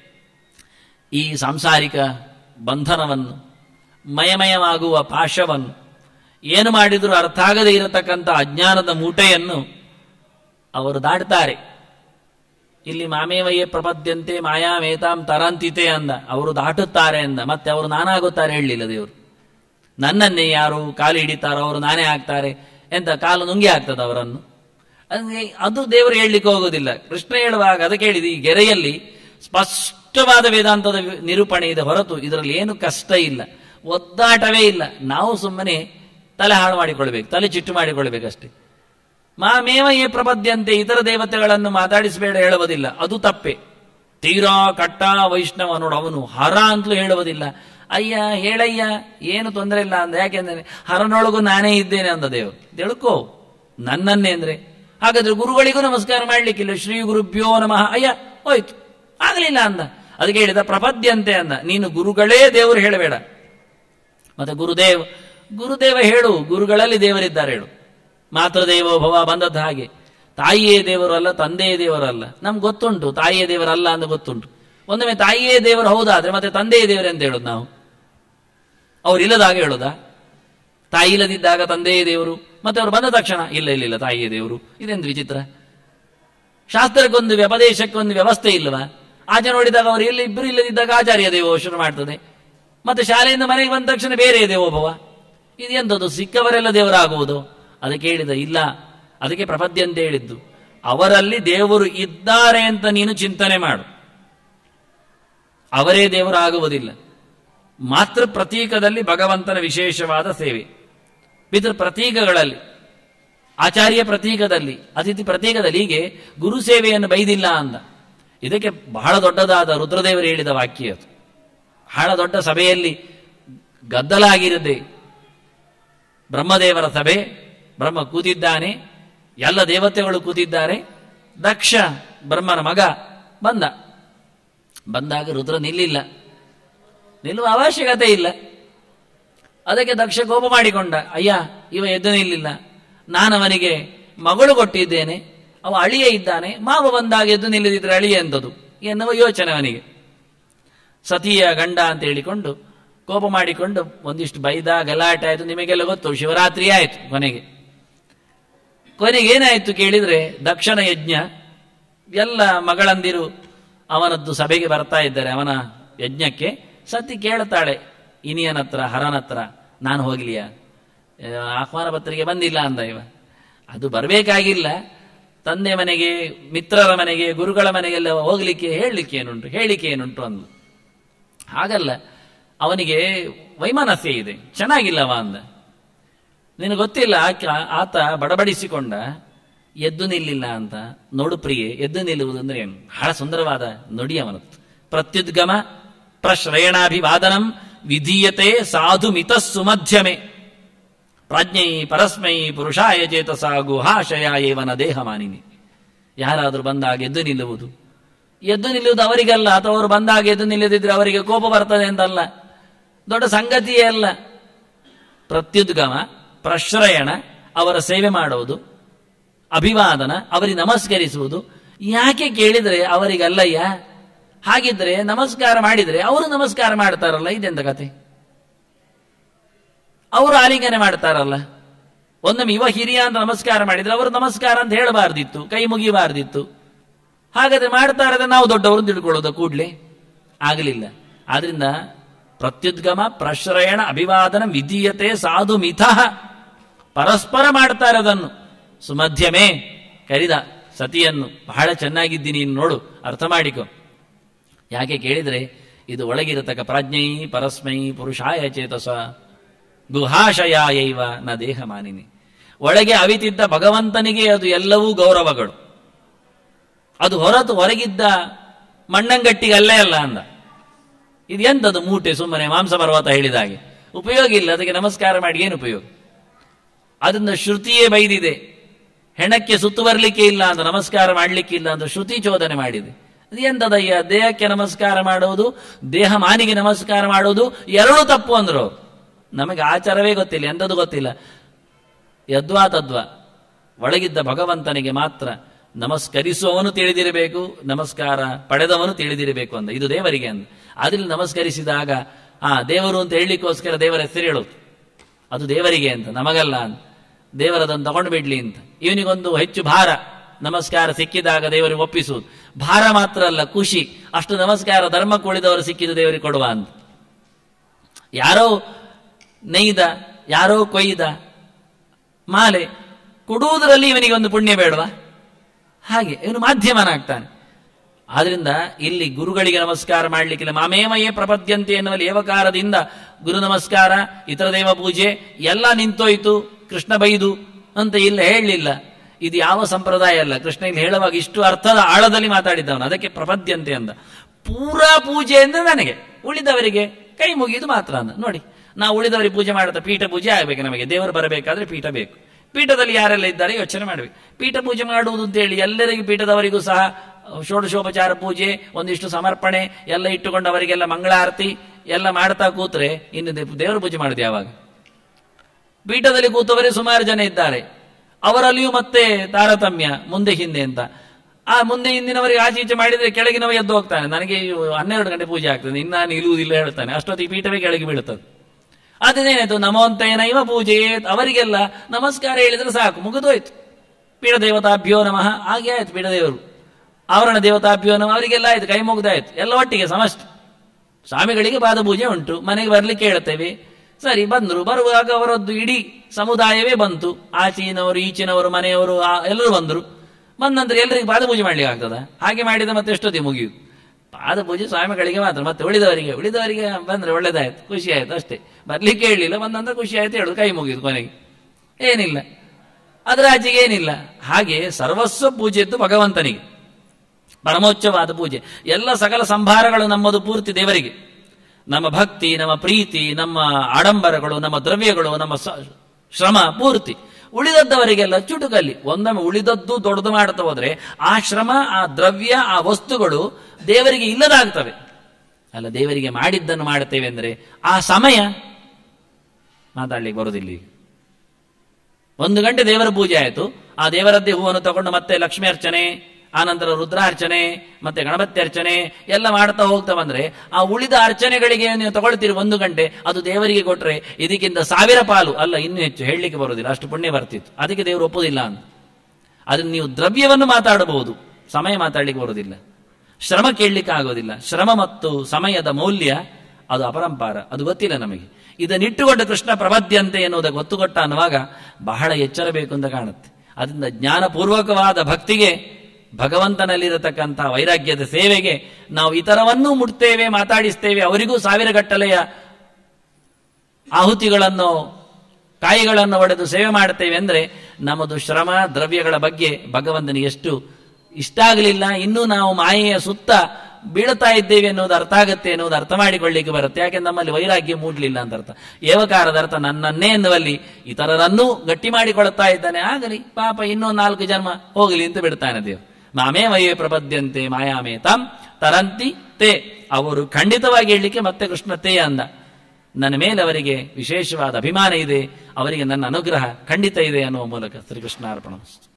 ಈ ಸಾಂಸಾರಿಕ ಬಂಧನವನ್ನು, ಮಯಮಯವಾಗುವ ಪಾಶವನ್ನು, ಏನು ಮಾಡಿದರೂ ಅರ್ಥ ಆಗದೇ ಇರತಕ್ಕಂಥ ಅಜ್ಞಾನದ ಮೂಟೆಯನ್ನು ಅವರು ದಾಟ್ತಾರೆ. ಇಲ್ಲಿ ಮಾಮೇವಯೇ ಪ್ರಪದ್ಯಂತೆ ಮಾಯಾಮೇತಾಂ ತರಂತಿತೆ ಅಂದ. ಅವರು ದಾಟುತ್ತಾರೆ ಅಂದ. ಮತ್ತೆ ಅವರು ನಾನಾಗುತ್ತಾರೆ ಹೇಳಲಿಲ್ಲ ದೇವರು. ನನ್ನನ್ನೇ ಯಾರು ಕಾಲು ಹಿಡಿತಾರೋ ಅವರು ನಾನೇ ಆಗ್ತಾರೆ ಎಂತ ಕಾಲು ನುಂಗಿ ಆಗ್ತದೆ ಅವರನ್ನು. ಅದು ದೇವರು ಹೇಳಲಿಕ್ಕೆ ಹೋಗೋದಿಲ್ಲ. ಕೃಷ್ಣ ಹೇಳುವಾಗ ಅದಕ್ಕೆ ಹೇಳಿದ, ಈ ಗೆರೆಯಲ್ಲಿ ಸ್ಪಷ್ಟವಾದ ವೇದಾಂತದ ನಿರೂಪಣೆ ಇದೆ ಹೊರತು ಇದರಲ್ಲಿ ಏನು ಕಷ್ಟ ಇಲ್ಲ, ಒದ್ದಾಟವೇ ಇಲ್ಲ. ನಾವು ಸುಮ್ಮನೆ ತಲೆ ಹಾಳು ಮಾಡಿಕೊಳ್ಬೇಕು, ತಲೆ ಚಿಟ್ಟು ಮಾಡಿಕೊಳ್ಬೇಕಷ್ಟೇ. ಮಾಮೇವಯೇ ಪ್ರಪದ್ಯಂತೆ, ಇತರ ದೇವತೆಗಳನ್ನು ಮಾತಾಡಿಸಬೇಡ ಹೇಳುವುದಿಲ್ಲ, ಅದು ತಪ್ಪೆ. ತೀರಾ ಕಟ್ಟ ವೈಷ್ಣವ ನೋಡು, ಅವನು ಹರ ಅಂತಲೂ ಹೇಳುವುದಿಲ್ಲ. ಅಯ್ಯ ಹೇಳಯ್ಯ ಏನು ತೊಂದರೆ ಇಲ್ಲ ಅಂದ. ಯಾಕೆಂದ್ರೆ ಹರನೊಳಗೂ ನಾನೇ ಇದ್ದೇನೆ ಅಂದ ದೇವರು. ತಿಳ್ಕೋ ನನ್ನನ್ನೇ ಅಂದ್ರೆ. ಹಾಗಾದ್ರೆ ಗುರುಗಳಿಗೂ ನಮಸ್ಕಾರ ಮಾಡ್ಲಿಕ್ಕಿಲ್ಲ. ಶ್ರೀ ಗುರುಭ್ಯೋ ನಮಃ, ಅಯ್ಯ ಹೋಯ್ತು, ಆಗಲಿಲ್ಲ ಅಂದ. ಅದಕ್ಕೆ ಹೇಳಿದ ಪ್ರಪದ್ಯಂತೆ ಅಂದ. ನೀನು ಗುರುಗಳೇ ದೇವರು ಹೇಳಬೇಡ. ಮತ್ತೆ ಗುರುದೇವ ಹೇಳು, ಗುರುಗಳಲ್ಲಿ ದೇವರಿದ್ದಾರೆ ಹೇಳು. ಮಾತೃದೇವೋಭವ ಬಂದದ್ದು ಹಾಗೆ. ತಾಯಿಯೇ ದೇವರು ಅಲ್ಲ, ತಂದೆಯೇ ದೇವರಲ್ಲ. ನಮ್ಗೆ ಗೊತ್ತುಂಟು ತಾಯಿಯೇ ದೇವರಲ್ಲ ಅಂತ ಗೊತ್ತುಂಟು. ಒಂದೊಮ್ಮೆ ತಾಯಿಯೇ ದೇವರು ಹೌದಾದ್ರೆ ಮತ್ತೆ ತಂದೆಯೇ ದೇವರು ಅಂತ ಹೇಳೋದು ನಾವು. ಅವ್ರು ಇಲ್ಲದಾಗ ಹೇಳೋದಾ? ತಾಯಿ ಇಲ್ಲದಿದ್ದಾಗ ತಂದೆಯೇ ದೇವರು, ಮತ್ತೆ ಅವ್ರು ಬಂದ ತಕ್ಷಣ ಇಲ್ಲ ತಾಯಿಯೇ ದೇವರು. ಇದೆಂದು ವಿಚಿತ್ರ. ಶಾಸ್ತ್ರಕ್ಕೊಂದು ವ್ಯಪದೇಶಕ್ಕೊಂದು ವ್ಯವಸ್ಥೆ ಇಲ್ವಾ? ಆಚೆ ನೋಡಿದಾಗ ಅವರು ಇಬ್ಬರು ಇಲ್ಲದಿದ್ದಾಗ ಆಚಾರ್ಯ ದೇವೋ ಶುರು ಮಾಡ್ತದೆ. ಮತ್ತೆ ಶಾಲೆಯಿಂದ ಮನೆಗೆ ಬಂದ ತಕ್ಷಣ ಬೇರೆ ದೇವೋಭವ. ಇದೆಂಥದ್ದು? ಸಿಕ್ಕವರೆಲ್ಲ ದೇವರಾಗುವುದು? ಅದಕ್ಕೆ ಹೇಳಿದ ಇಲ್ಲ. ಅದಕ್ಕೆ ಪ್ರಪದ್ಯ ಅಂತ ಹೇಳಿದ್ದು. ಅವರಲ್ಲಿ ದೇವರು ಇದ್ದಾರೆ ಅಂತ ನೀನು ಚಿಂತನೆ ಮಾಡು, ಅವರೇ ದೇವರು ಆಗುವುದಿಲ್ಲ. ಮಾತೃ ಪ್ರತೀಕದಲ್ಲಿ ಭಗವಂತನ ವಿಶೇಷವಾದ ಸೇವೆ, ಪಿತೃ ಪ್ರತೀಕಗಳಲ್ಲಿ, ಆಚಾರ್ಯ ಪ್ರತೀಕದಲ್ಲಿ, ಅತಿಥಿ ಪ್ರತೀಕದಲ್ಲಿ, ಹೀಗೆ ಗುರು ಸೇವೆಯನ್ನು ಬೈದಿಲ್ಲ ಅಂದ. ಇದಕ್ಕೆ ಬಹಳ ದೊಡ್ಡದಾದ ರುದ್ರದೇವರು ಹೇಳಿದ ವಾಕ್ಯ ಅದು. ಬಹಳ ದೊಡ್ಡ ಸಭೆಯಲ್ಲಿ ಗದ್ದಲಾಗಿರದೆ, ಬ್ರಹ್ಮದೇವರ ಸಭೆ, ಬ್ರಹ್ಮ ಕೂತಿದ್ದಾನೆ, ಎಲ್ಲ ದೇವತೆಗಳು ಕೂತಿದ್ದಾರೆ. ದಕ್ಷ ಬ್ರಹ್ಮನ ಮಗ ಬಂದಾಗ ರುದ್ರ ನಿಲ್ಲುವ ಅವಶ್ಯಕತೆ ಇಲ್ಲ. ಅದಕ್ಕೆ ದಕ್ಷ ಕೋಪ ಮಾಡಿಕೊಂಡ. ಅಯ್ಯ, ಇವ ಎದ್ದು ನಿಲ್ಲಿಲ್ಲ, ನಾನು ಅವನಿಗೆ ಮಗಳು ಕೊಟ್ಟಿದ್ದೇನೆ, ಅವ ಅಳಿಯ ಇದ್ದಾನೆ, ಮಾವ ಬಂದಾಗ ಎದ್ದು ನಿಲ್ಲದಿದ್ರೆ ಅಳಿಯ ಎಂದದು ಎನ್ನುವ ಯೋಚನೆ ಅವನಿಗೆ. ಸತಿಯ ಗಂಡ ಅಂತ ಹೇಳಿಕೊಂಡು ಕೋಪ ಮಾಡಿಕೊಂಡು ಒಂದಿಷ್ಟು ಬೈದ, ಗಲಾಟೆ ಆಯಿತು. ನಿಮಗೆಲ್ಲ ಗೊತ್ತು, ಶಿವರಾತ್ರಿ ಆಯಿತು. ಕೊನೆಗೆ ಏನಾಯ್ತು ಕೇಳಿದ್ರೆ, ದಕ್ಷನ ಯಜ್ಞ, ಎಲ್ಲ ಮಗಳಂದಿರು ಅವನದ್ದು ಸಭೆಗೆ ಬರ್ತಾ ಇದ್ದಾರೆ, ಅವನ ಯಜ್ಞಕ್ಕೆ. ಸತಿ ಕೇಳ್ತಾಳೆ ಇನಿಯನತ್ರ, ಹರನತ್ರ, ನಾನು ಹೋಗ್ಲಿಯ? ಆಹ್ವಾನ ಪತ್ರಿಕೆ ಬಂದಿಲ್ಲ ಅಂದ ಇವ. ಅದು ಬರಬೇಕಾಗಿಲ್ಲ, ತಂದೆ ಮನೆಗೆ, ಮಿತ್ರರ ಮನೆಗೆ, ಗುರುಗಳ ಮನೆಗೆಲ್ಲ ಹೋಗ್ಲಿಕ್ಕೆ ಹೇಳಿಕೆ ಏನುಂಟು ಅಂದು. ಹಾಗಲ್ಲ, ಅವನಿಗೆ ವೈಮನಸ್ಯ ಇದೆ, ಚೆನ್ನಾಗಿಲ್ಲವ ಅಂದ. ನಿನಗೆ ಗೊತ್ತಿಲ್ಲ, ಆತ ಬಡಬಡಿಸಿಕೊಂಡ ಎದ್ದು ನಿಲ್ಲಿಲ್ಲ ಅಂತ. ನೋಡು ಪ್ರಿಯೆ, ಎದ್ದು ನಿಲ್ಲುವುದು ಅಂದ್ರೆ ಏನು? ಬಹಳ ಸುಂದರವಾದ ನುಡಿ ಅವನದ್ದು. ಪ್ರತ್ಯುದ್ಗಮ ಪ್ರಶ್ರಯಣಾಭಿವಾದನಂ ವಿಧೀಯತೆ ಸಾಧು ಮಿತಃ ಸುಮಧ್ಯಮೆ ಪ್ರಾಜ್ಞೈ ಪರಸ್ಮೈ ಪುರುಷಾಯ ಚೇತಸ ಗುಹಾಶಯ ಏವನ ದೇಹ ಮಾನಿನಿ. ಯಾರಾದರೂ ಬಂದಾಗ ಎದ್ದು ನಿಲ್ಲುವುದು ಅವರಿಗಲ್ಲ, ಅಥವಾ ಅವರು ಬಂದಾಗ ಎದ್ದು ನಿಲ್ಲದಿದ್ರೆ ಅವರಿಗೆ ಕೋಪ ಬರ್ತದೆ ಅಂತಲ್ಲ, ದೊಡ್ಡ ಸಂಗತಿಯೇ ಅಲ್ಲ. ಪ್ರತ್ಯುದ್ಗಮ, ಪ್ರಶ್ರಯಣ, ಅವರ ಸೇವೆ ಮಾಡುವುದು, ಅಭಿವಾದನ, ಅವರಿಗೆ ನಮಸ್ಕರಿಸುವುದು. ಯಾಕೆ ಕೇಳಿದ್ರೆ ಅವರಿಗಲ್ಲಯ್ಯ. ಹಾಗಿದ್ರೆ ನಮಸ್ಕಾರ ಮಾಡಿದ್ರೆ ಅವರು ನಮಸ್ಕಾರ ಮಾಡ್ತಾರಲ್ಲ, ಇದೆಂತ ಕತೆ? ಅವರು ಆಲಿಂಗನೆ ಮಾಡ್ತಾರಲ್ಲ. ಒಮ್ಮೆ ಇವ ಹಿರಿಯ ಅಂತ ನಮಸ್ಕಾರ ಮಾಡಿದ್ರೆ ಅವರು ನಮಸ್ಕಾರ ಅಂತ ಹೇಳಬಾರ್ದಿತ್ತು, ಕೈ ಮುಗಿಬಾರ್ದಿತ್ತು. ಹಾಗಾದ್ರೆ ಮಾಡ್ತಾರದೆ ನಾವು ದೊಡ್ಡವರು ತಿಳ್ಕೊಳ್ಳೋದು ಕೂಡ್ಲೆ ಆಗಲಿಲ್ಲ. ಆದ್ರಿಂದ ಪ್ರತ್ಯುದ್ಗಮ ಪ್ರಶ್ರಯಣ ಅಭಿವಾದನ ವಿಧೀಯತೆ ಸಾಧು ಮಿಥಃ, ಪರಸ್ಪರ ಮಾಡ್ತಾರೆ ಅದನ್ನು. ಸುಮಧ್ಯಮೇ ಕರಿದ, ಸತಿಯನ್ನು, ಬಹಳ ಚೆನ್ನಾಗಿದ್ದೀನಿ ನೋಡು, ಅರ್ಥ ಮಾಡಿಕೊ. ಯಾಕೆ ಕೇಳಿದರೆ ಇದು ಒಳಗಿರತಕ್ಕ ಪ್ರಾಜ್ಞೈ ಪರಸ್ಮೈ ಪುರುಷಾಯ ಚೇತಸ ಗುಹಾಶಯಾಯೈವ ನ ದೇಹ ಮಾನಿನಿ. ಒಳಗೆ ಅವಿತಿದ್ದ ಭಗವಂತನಿಗೆ ಅದು ಎಲ್ಲವೂ ಗೌರವಗಳು. ಅದು ಹೊರಗಿದ್ದ ಮಣ್ಣಂಗಟ್ಟಿಗೆ ಅಲ್ಲೇ ಅಲ್ಲ ಅಂದ. ಇದು ಎಂಥದ್ದು ಮೂಟೆ, ಸುಮ್ಮನೆ ಮಾಂಸ ಪರ್ವತ ಹೇಳಿದಾಗೆ ಉಪಯೋಗ ಇಲ್ಲ. ಅದಕ್ಕೆ ನಮಸ್ಕಾರ ಮಾಡಿ ಏನು ಉಪಯೋಗ? ಅದನ್ನ ಶ್ರುತಿಯೇ ಬೈದಿದೆ. ಹೆಣಕ್ಕೆ ಸುತ್ತು ಬರಲಿಕ್ಕೆ ಇಲ್ಲ ಅಂತ, ನಮಸ್ಕಾರ ಮಾಡಲಿಕ್ಕೆ ಇಲ್ಲ ಅಂತ ಶ್ರುತಿ ಚೋದನೆ ಮಾಡಿದೆ. ಅದು ಎಂಥದಯ್ಯ? ದೇಹಕ್ಕೆ ನಮಸ್ಕಾರ ಮಾಡೋದು, ದೇಹ ಮಾನಿಗೆ ನಮಸ್ಕಾರ ಮಾಡೋದು ಎರಡೂ ತಪ್ಪು ಅಂದ್ರು. ನಮಗೆ ಆಚಾರವೇ ಗೊತ್ತಿಲ್ಲ, ಎಂಥದ್ದು ಗೊತ್ತಿಲ್ಲ. ಯದ್ವಾ ತದ್ವಾ ಒಳಗಿದ್ದ ಭಗವಂತನಿಗೆ ಮಾತ್ರ ನಮಸ್ಕರಿಸುವವನು ತಿಳಿದಿರಬೇಕು, ನಮಸ್ಕಾರ ಪಡೆದವನು ತಿಳಿದಿರಬೇಕು ಅಂದ. ಇದು ದೇವರಿಗೆ ಅಂದ. ಅದ್ರಲ್ಲಿ ನಮಸ್ಕರಿಸಿದಾಗ ದೇವರು ಅಂತ ಹೇಳಲಿಕ್ಕೋಸ್ಕರ ದೇವರ ಹೆಸರು ಹೇಳೋದು, ಅದು ದೇವರಿಗೆ ಅಂತ, ನಮಗಲ್ಲ ಅಂತ. ದೇವರದನ್ನು ತಗೊಂಡು ಬಿಡ್ಲಿ ಅಂತ. ಇವನಿಗೊಂದು ಹೆಚ್ಚು ಭಾರ, ನಮಸ್ಕಾರ ಸಿಕ್ಕಿದಾಗ ದೇವರಿಗೆ ಒಪ್ಪಿಸುವುದು. ಭಾರ ಮಾತ್ರ ಅಲ್ಲ, ಖುಷಿ. ಅಷ್ಟು ನಮಸ್ಕಾರ ಧರ್ಮಕ್ಕೆ ಉಳಿದವರು ಸಿಕ್ಕಿದ್ದು ದೇವರಿಗೆ ಕೊಡುವ ಅಂತ. ಯಾರೋ ನೇಯ್ದ, ಯಾರೋ ಕೊಯ್ದ ಮಾಲೆ ಕೊಡುವುದರಲ್ಲಿ ಇವನಿಗೆ ಒಂದು ಪುಣ್ಯ ಬೇಡವಾ? ಹಾಗೆ ಇವನು ಮಾಧ್ಯಮನಾಗ್ತಾನೆ. ಆದ್ರಿಂದ ಇಲ್ಲಿ ಗುರುಗಳಿಗೆ ನಮಸ್ಕಾರ ಮಾಡಲಿಕ್ಕಿಲ್ಲ. ಮಾಮೇಮಯೇ ಪ್ರಪದ್ಯಂತೆ ಎನ್ನುವಲ್ಲಿ ಏವಕಾರದಿಂದ ಗುರು ನಮಸ್ಕಾರ, ಇತರ ದೇವ ಪೂಜೆ ಎಲ್ಲ ನಿಂತೋಯ್ತು, ಕೃಷ್ಣ ಬೈದು ಅಂತ ಇಲ್ಲ, ಹೇಳಲಿಲ್ಲ. ಇದು ಯಾವ ಸಂಪ್ರದಾಯ ಅಲ್ಲ. ಕೃಷ್ಣ ಇಲ್ಲಿ ಹೇಳುವಾಗ ಇಷ್ಟು ಅರ್ಥದ ಆಳದಲ್ಲಿ ಮಾತಾಡಿದ್ದವನು, ಅದಕ್ಕೆ ಪ್ರಪದ್ಯಂತೆ ಅಂದ. ಪೂರಾ ಪೂಜೆ ಅಂದ್ರೆ ನನಗೆ, ಉಳಿದವರಿಗೆ ಕೈ ಮುಗಿದು ಮಾತ್ರ ಅಂದ. ನೋಡಿ, ನಾವು ಉಳಿದವರಿಗೆ ಪೂಜೆ ಮಾಡುತ್ತಾ ಪೀಠ ಪೂಜೆ ಆಗಬೇಕು. ನಮಗೆ ದೇವರು ಬರಬೇಕಾದ್ರೆ ಪೀಠ ಬೇಕು. ಪೀಠದಲ್ಲಿ ಯಾರೆಲ್ಲ ಇದ್ದಾರೆ ಯೋಚನೆ ಮಾಡಬೇಕು. ಪೀಠ ಪೂಜೆ ಮಾಡುವುದು ಅಂತೇಳಿ ಎಲ್ಲರಿಗೂ, ಪೀಠದವರಿಗೂ ಸಹ ಷೋಡಶೋಪಚಾರ ಪೂಜೆ, ಒಂದಿಷ್ಟು ಸಮರ್ಪಣೆ ಎಲ್ಲ ಇಟ್ಟುಕೊಂಡು ಅವರಿಗೆಲ್ಲ ಮಂಗಳಾರತಿ ಎಲ್ಲ ಮಾಡ್ತಾ ಕೂತ್ರೆ ಇನ್ನು ದೇವರ ಪೂಜೆ ಮಾಡುದು ಯಾವಾಗ? ಪೀಠದಲ್ಲಿ ಕೂತವರೇ ಸುಮಾರು ಜನ ಇದ್ದಾರೆ. ಅವರಲ್ಲಿಯೂ ಮತ್ತೆ ತಾರತಮ್ಯ, ಮುಂದೆ ಹಿಂದೆ ಅಂತ. ಆ ಮುಂದೆ ಹಿಂದಿನವರಿಗೆ ಆಚೆ ಈಚೆ ಮಾಡಿದ್ರೆ ಕೆಳಗಿನವ ಎದ್ದು ಹೋಗ್ತಾನೆ, ನನಗೆ 12 ಗಂಟೆ ಪೂಜೆ ಆಗ್ತದೆ, ಇನ್ನು ನಾನು ನಿಲ್ಲುವುದಿಲ್ಲ ಹೇಳ್ತಾನೆ. ಅಷ್ಟೊತ್ತಿಗೆ ಪೀಠವೇ ಕೆಳಗೆ ಬೀಳುತ್ತದೆ. ಅದೇನಾಯ್ತು? ನಮೋಂತೇನೈವ ಪೂಜೆ. ಅವರಿಗೆಲ್ಲ ನಮಸ್ಕಾರ ಹೇಳಿದ್ರೆ ಸಾಕು, ಮುಗಿದೋಯ್ತು. ಪೀಠ ದೇವತಾಭ್ಯೋ ನಮಃ ಹಾಗೆ ಆಯ್ತು. ಪೀಠ ದೇವರು, ಆವರಣ ದೇವತಾಭ್ಯೋ ನಮಃ, ಅವರಿಗೆಲ್ಲ ಆಯ್ತು, ಕೈ ಮುಗ್ದಾಯ್ತು. ಎಲ್ಲ ಒಟ್ಟಿಗೆ ಸಮಷ್ಟಿ. ಸ್ವಾಮಿಗಳಿಗೆ ಪಾದ ಪೂಜೆ ಉಂಟು, ಮನೆಗೆ ಬರ್ಲಿಕ್ಕೆ ಹೇಳ್ತೇವೆ. ಸರಿ, ಬಂದ್ರು. ಬರುವಾಗ ಅವರದ್ದು ಇಡೀ ಸಮುದಾಯವೇ ಬಂತು. ಆಚೀನವರು, ಈಚಿನವರು, ಮನೆಯವರು ಎಲ್ಲರೂ ಬಂದರು. ಬಂದ ನಂತರ ಎಲ್ಲರಿಗೆ ಪಾದ ಪೂಜೆ ಮಾಡ್ಲಿಕ್ಕೆ ಆಗ್ತದ? ಹಾಗೆ ಮಾಡಿದ ಮತ್ತೆ ಎಷ್ಟೊತ್ತಿಗೆ ಮುಗಿಯುದು? ಪಾದ ಪೂಜೆ ಸ್ವಾಮಿಗಳಿಗೆ ಮಾತ್ರ. ಮತ್ತೆ ಉಳಿದವರಿಗೆ ಬಂದ್ರೆ ಒಳ್ಳೇದಾಯ್ತು, ಖುಷಿ ಆಯ್ತು ಅಷ್ಟೇ. ಬರ್ಲಿಕ್ಕೆ ಹೇಳಲಿಲ್ಲ, ಬಂದಂತ ಖುಷಿ ಆಯ್ತು ಹೇಳುದು, ಕೈ ಮುಗಿದು ಕೊನೆಗೆ ಏನಿಲ್ಲ, ಅದರ ಆಚೆಗೆ ಏನಿಲ್ಲ. ಹಾಗೆ ಸರ್ವಸ್ವ ಪೂಜೆದ್ದು ಭಗವಂತನಿಗೆ, ಪರಮೋಚ್ಚವಾದ ಪೂಜೆ. ಎಲ್ಲ ಸಕಲ ಸಂಭಾರಗಳು ನಮ್ಮದು ಪೂರ್ತಿ ದೇವರಿಗೆ. ನಮ್ಮ ಭಕ್ತಿ, ನಮ್ಮ ಪ್ರೀತಿ, ನಮ್ಮ ಆಡಂಬರಗಳು, ನಮ್ಮ ದ್ರವ್ಯಗಳು, ನಮ್ಮ ಶ್ರಮ ಪೂರ್ತಿ ಉಳಿದದ್ದವರಿಗೆಲ್ಲ ಚುಟುಕಲ್ಲಿ. ಒಂದೊಮ್ಮೆ ಉಳಿದದ್ದು ದೊಡ್ಡದು ಮಾಡ್ತಾ ಹೋದ್ರೆ ಆ ಶ್ರಮ, ಆ ದ್ರವ್ಯ, ಆ ವಸ್ತುಗಳು ದೇವರಿಗೆ ಇಲ್ಲದಾಗ್ತವೆ. ಅಲ್ಲ, ದೇವರಿಗೆ ಮಾಡಿದ್ದನ್ನು ಮಾಡುತ್ತೇವೆ ಅಂದ್ರೆ ಆ ಸಮಯ ಮಾತಾಡ್ಲಿಕ್ಕೆ ಬರುವುದಿಲ್ಲ. ಈಗ 1 ಗಂಟೆ ದೇವರ ಪೂಜೆ ಆಯಿತು, ಆ ದೇವರದ್ದೇ ಹೂವನ್ನು ತಗೊಂಡು ಮತ್ತೆ ಲಕ್ಷ್ಮೀ ಅರ್ಚನೆ, ಆನಂತರ ರುದ್ರಾರ್ಚನೆ, ಮತ್ತೆ ಗಣಪತಿ ಅರ್ಚನೆ ಎಲ್ಲ ಮಾಡ್ತಾ ಹೋಗ್ತಾ ಬಂದ್ರೆ ಆ ಉಳಿದ ಅರ್ಚನೆಗಳಿಗೆ ನೀವು ತಗೊಳ್ತೀರಿ 1 ಗಂಟೆ, ಅದು ದೇವರಿಗೆ ಕೊಟ್ರೆ ಇದಕ್ಕಿಂತ 1000 ಪಾಲು ಅಲ್ಲ, ಇನ್ನೂ ಹೆಚ್ಚು ಹೇಳಲಿಕ್ಕೆ ಬರುವುದಿಲ್ಲ, ಅಷ್ಟು ಪುಣ್ಯ ಬರ್ತಿತ್ತು. ಅದಕ್ಕೆ ದೇವರು ಒಪ್ಪುದಿಲ್ಲ ಅಂತ. ಅದನ್ನು ನೀವು ದ್ರವ್ಯವನ್ನು ಮಾತಾಡಬಹುದು, ಸಮಯ ಮಾತಾಡ್ಲಿಕ್ಕೆ ಬರುವುದಿಲ್ಲ, ಶ್ರಮ ಕೇಳಲಿಕ್ಕೆ ಆಗೋದಿಲ್ಲ. ಶ್ರಮ ಮತ್ತು ಸಮಯದ ಮೌಲ್ಯ ಅದು ಅಪರಂಪಾರ, ಅದು ಗೊತ್ತಿಲ್ಲ ನಮಗೆ. ಇದನ್ನಿಟ್ಟುಕೊಂಡು ಕೃಷ್ಣ ಪ್ರಪದ್ಯಂತೆ ಎನ್ನುವುದಕ್ಕೆ ಒತ್ತು ಕೊಟ್ಟ ಅನ್ನುವಾಗ ಬಹಳ ಎಚ್ಚರ ಬೇಕು ಅಂತ ಕಾಣುತ್ತೆ. ಅದರಿಂದ ಜ್ಞಾನಪೂರ್ವಕವಾದ ಭಕ್ತಿಗೆ, ಭಗವಂತನಲ್ಲಿರತಕ್ಕಂತಹ ವೈರಾಗ್ಯದ ಸೇವೆಗೆ ನಾವು ಇತರವನ್ನೂ ಮುಟ್ತೇವೆ, ಮಾತಾಡಿಸ್ತೇವೆ, ಅವರಿಗೂ 1000 ಗಟ್ಟಲೆಯ ಆಹುತಿಗಳನ್ನು, ಕಾಯಿಗಳನ್ನು ಒಡೆದು ಸೇವೆ ಮಾಡ್ತೇವೆ ಅಂದ್ರೆ ನಮ್ಮದು ಶ್ರಮ ದ್ರವ್ಯಗಳ ಬಗ್ಗೆ ಭಗವಂತನಿಗೆ ಎಷ್ಟು ಇಷ್ಟ ಆಗಲಿಲ್ಲ. ಇನ್ನೂ ನಾವು ಮಾಯೆಯ ಸುತ್ತ ಬೀಳ್ತಾ ಇದ್ದೇವೆ ಅನ್ನೋದು ಅರ್ಥ ಆಗುತ್ತೆ, ಅನ್ನೋದು ಅರ್ಥ ಮಾಡಿಕೊಳ್ಳಿಕ್ಕೆ ಬರುತ್ತೆ. ಯಾಕೆಂದ್ರೆ ನಮ್ಮಲ್ಲಿ ವೈರಾಗ್ಯ ಮೂಡ್ಲಿಲ್ಲ ಅಂತ ಅರ್ಥ. ಏವಕಾರದ ಅರ್ಥ ನನ್ನನ್ನೇ ಎನ್ನುವಲ್ಲಿ ಇತರರನ್ನೂ ಗಟ್ಟಿ ಮಾಡಿಕೊಳ್ತಾ ಇದ್ದಾನೆ. ಆಗಲಿ ಪಾಪ, ಇನ್ನೂ 4 ಜನ್ಮ ಹೋಗಲಿ ಅಂತ ಬಿಡ್ತಾನೆ ದೇವರು. ಮಾಮೇ ಮಯೇ ಪ್ರಪದ್ಯಂತೆ ಮಾಯಾಮೇ ತಾಂ ತರಂತಿ ತೇ. ಅವರು ಖಂಡಿತವಾಗಿ ಹೇಳಲಿಕ್ಕೆ ಮತ್ತೆ ಕೃಷ್ಣ ತೇ ಅಂದ. ನನ್ನ ಮೇಲೆ ಅವರಿಗೆ ವಿಶೇಷವಾದ ಅಭಿಮಾನ ಇದೆ, ಅವರಿಗೆ ನನ್ನ ಅನುಗ್ರಹ ಖಂಡಿತ ಇದೆ ಅನ್ನುವ ಮೂಲಕ ಶ್ರೀಕೃಷ್ಣಾರ್ಪಣ.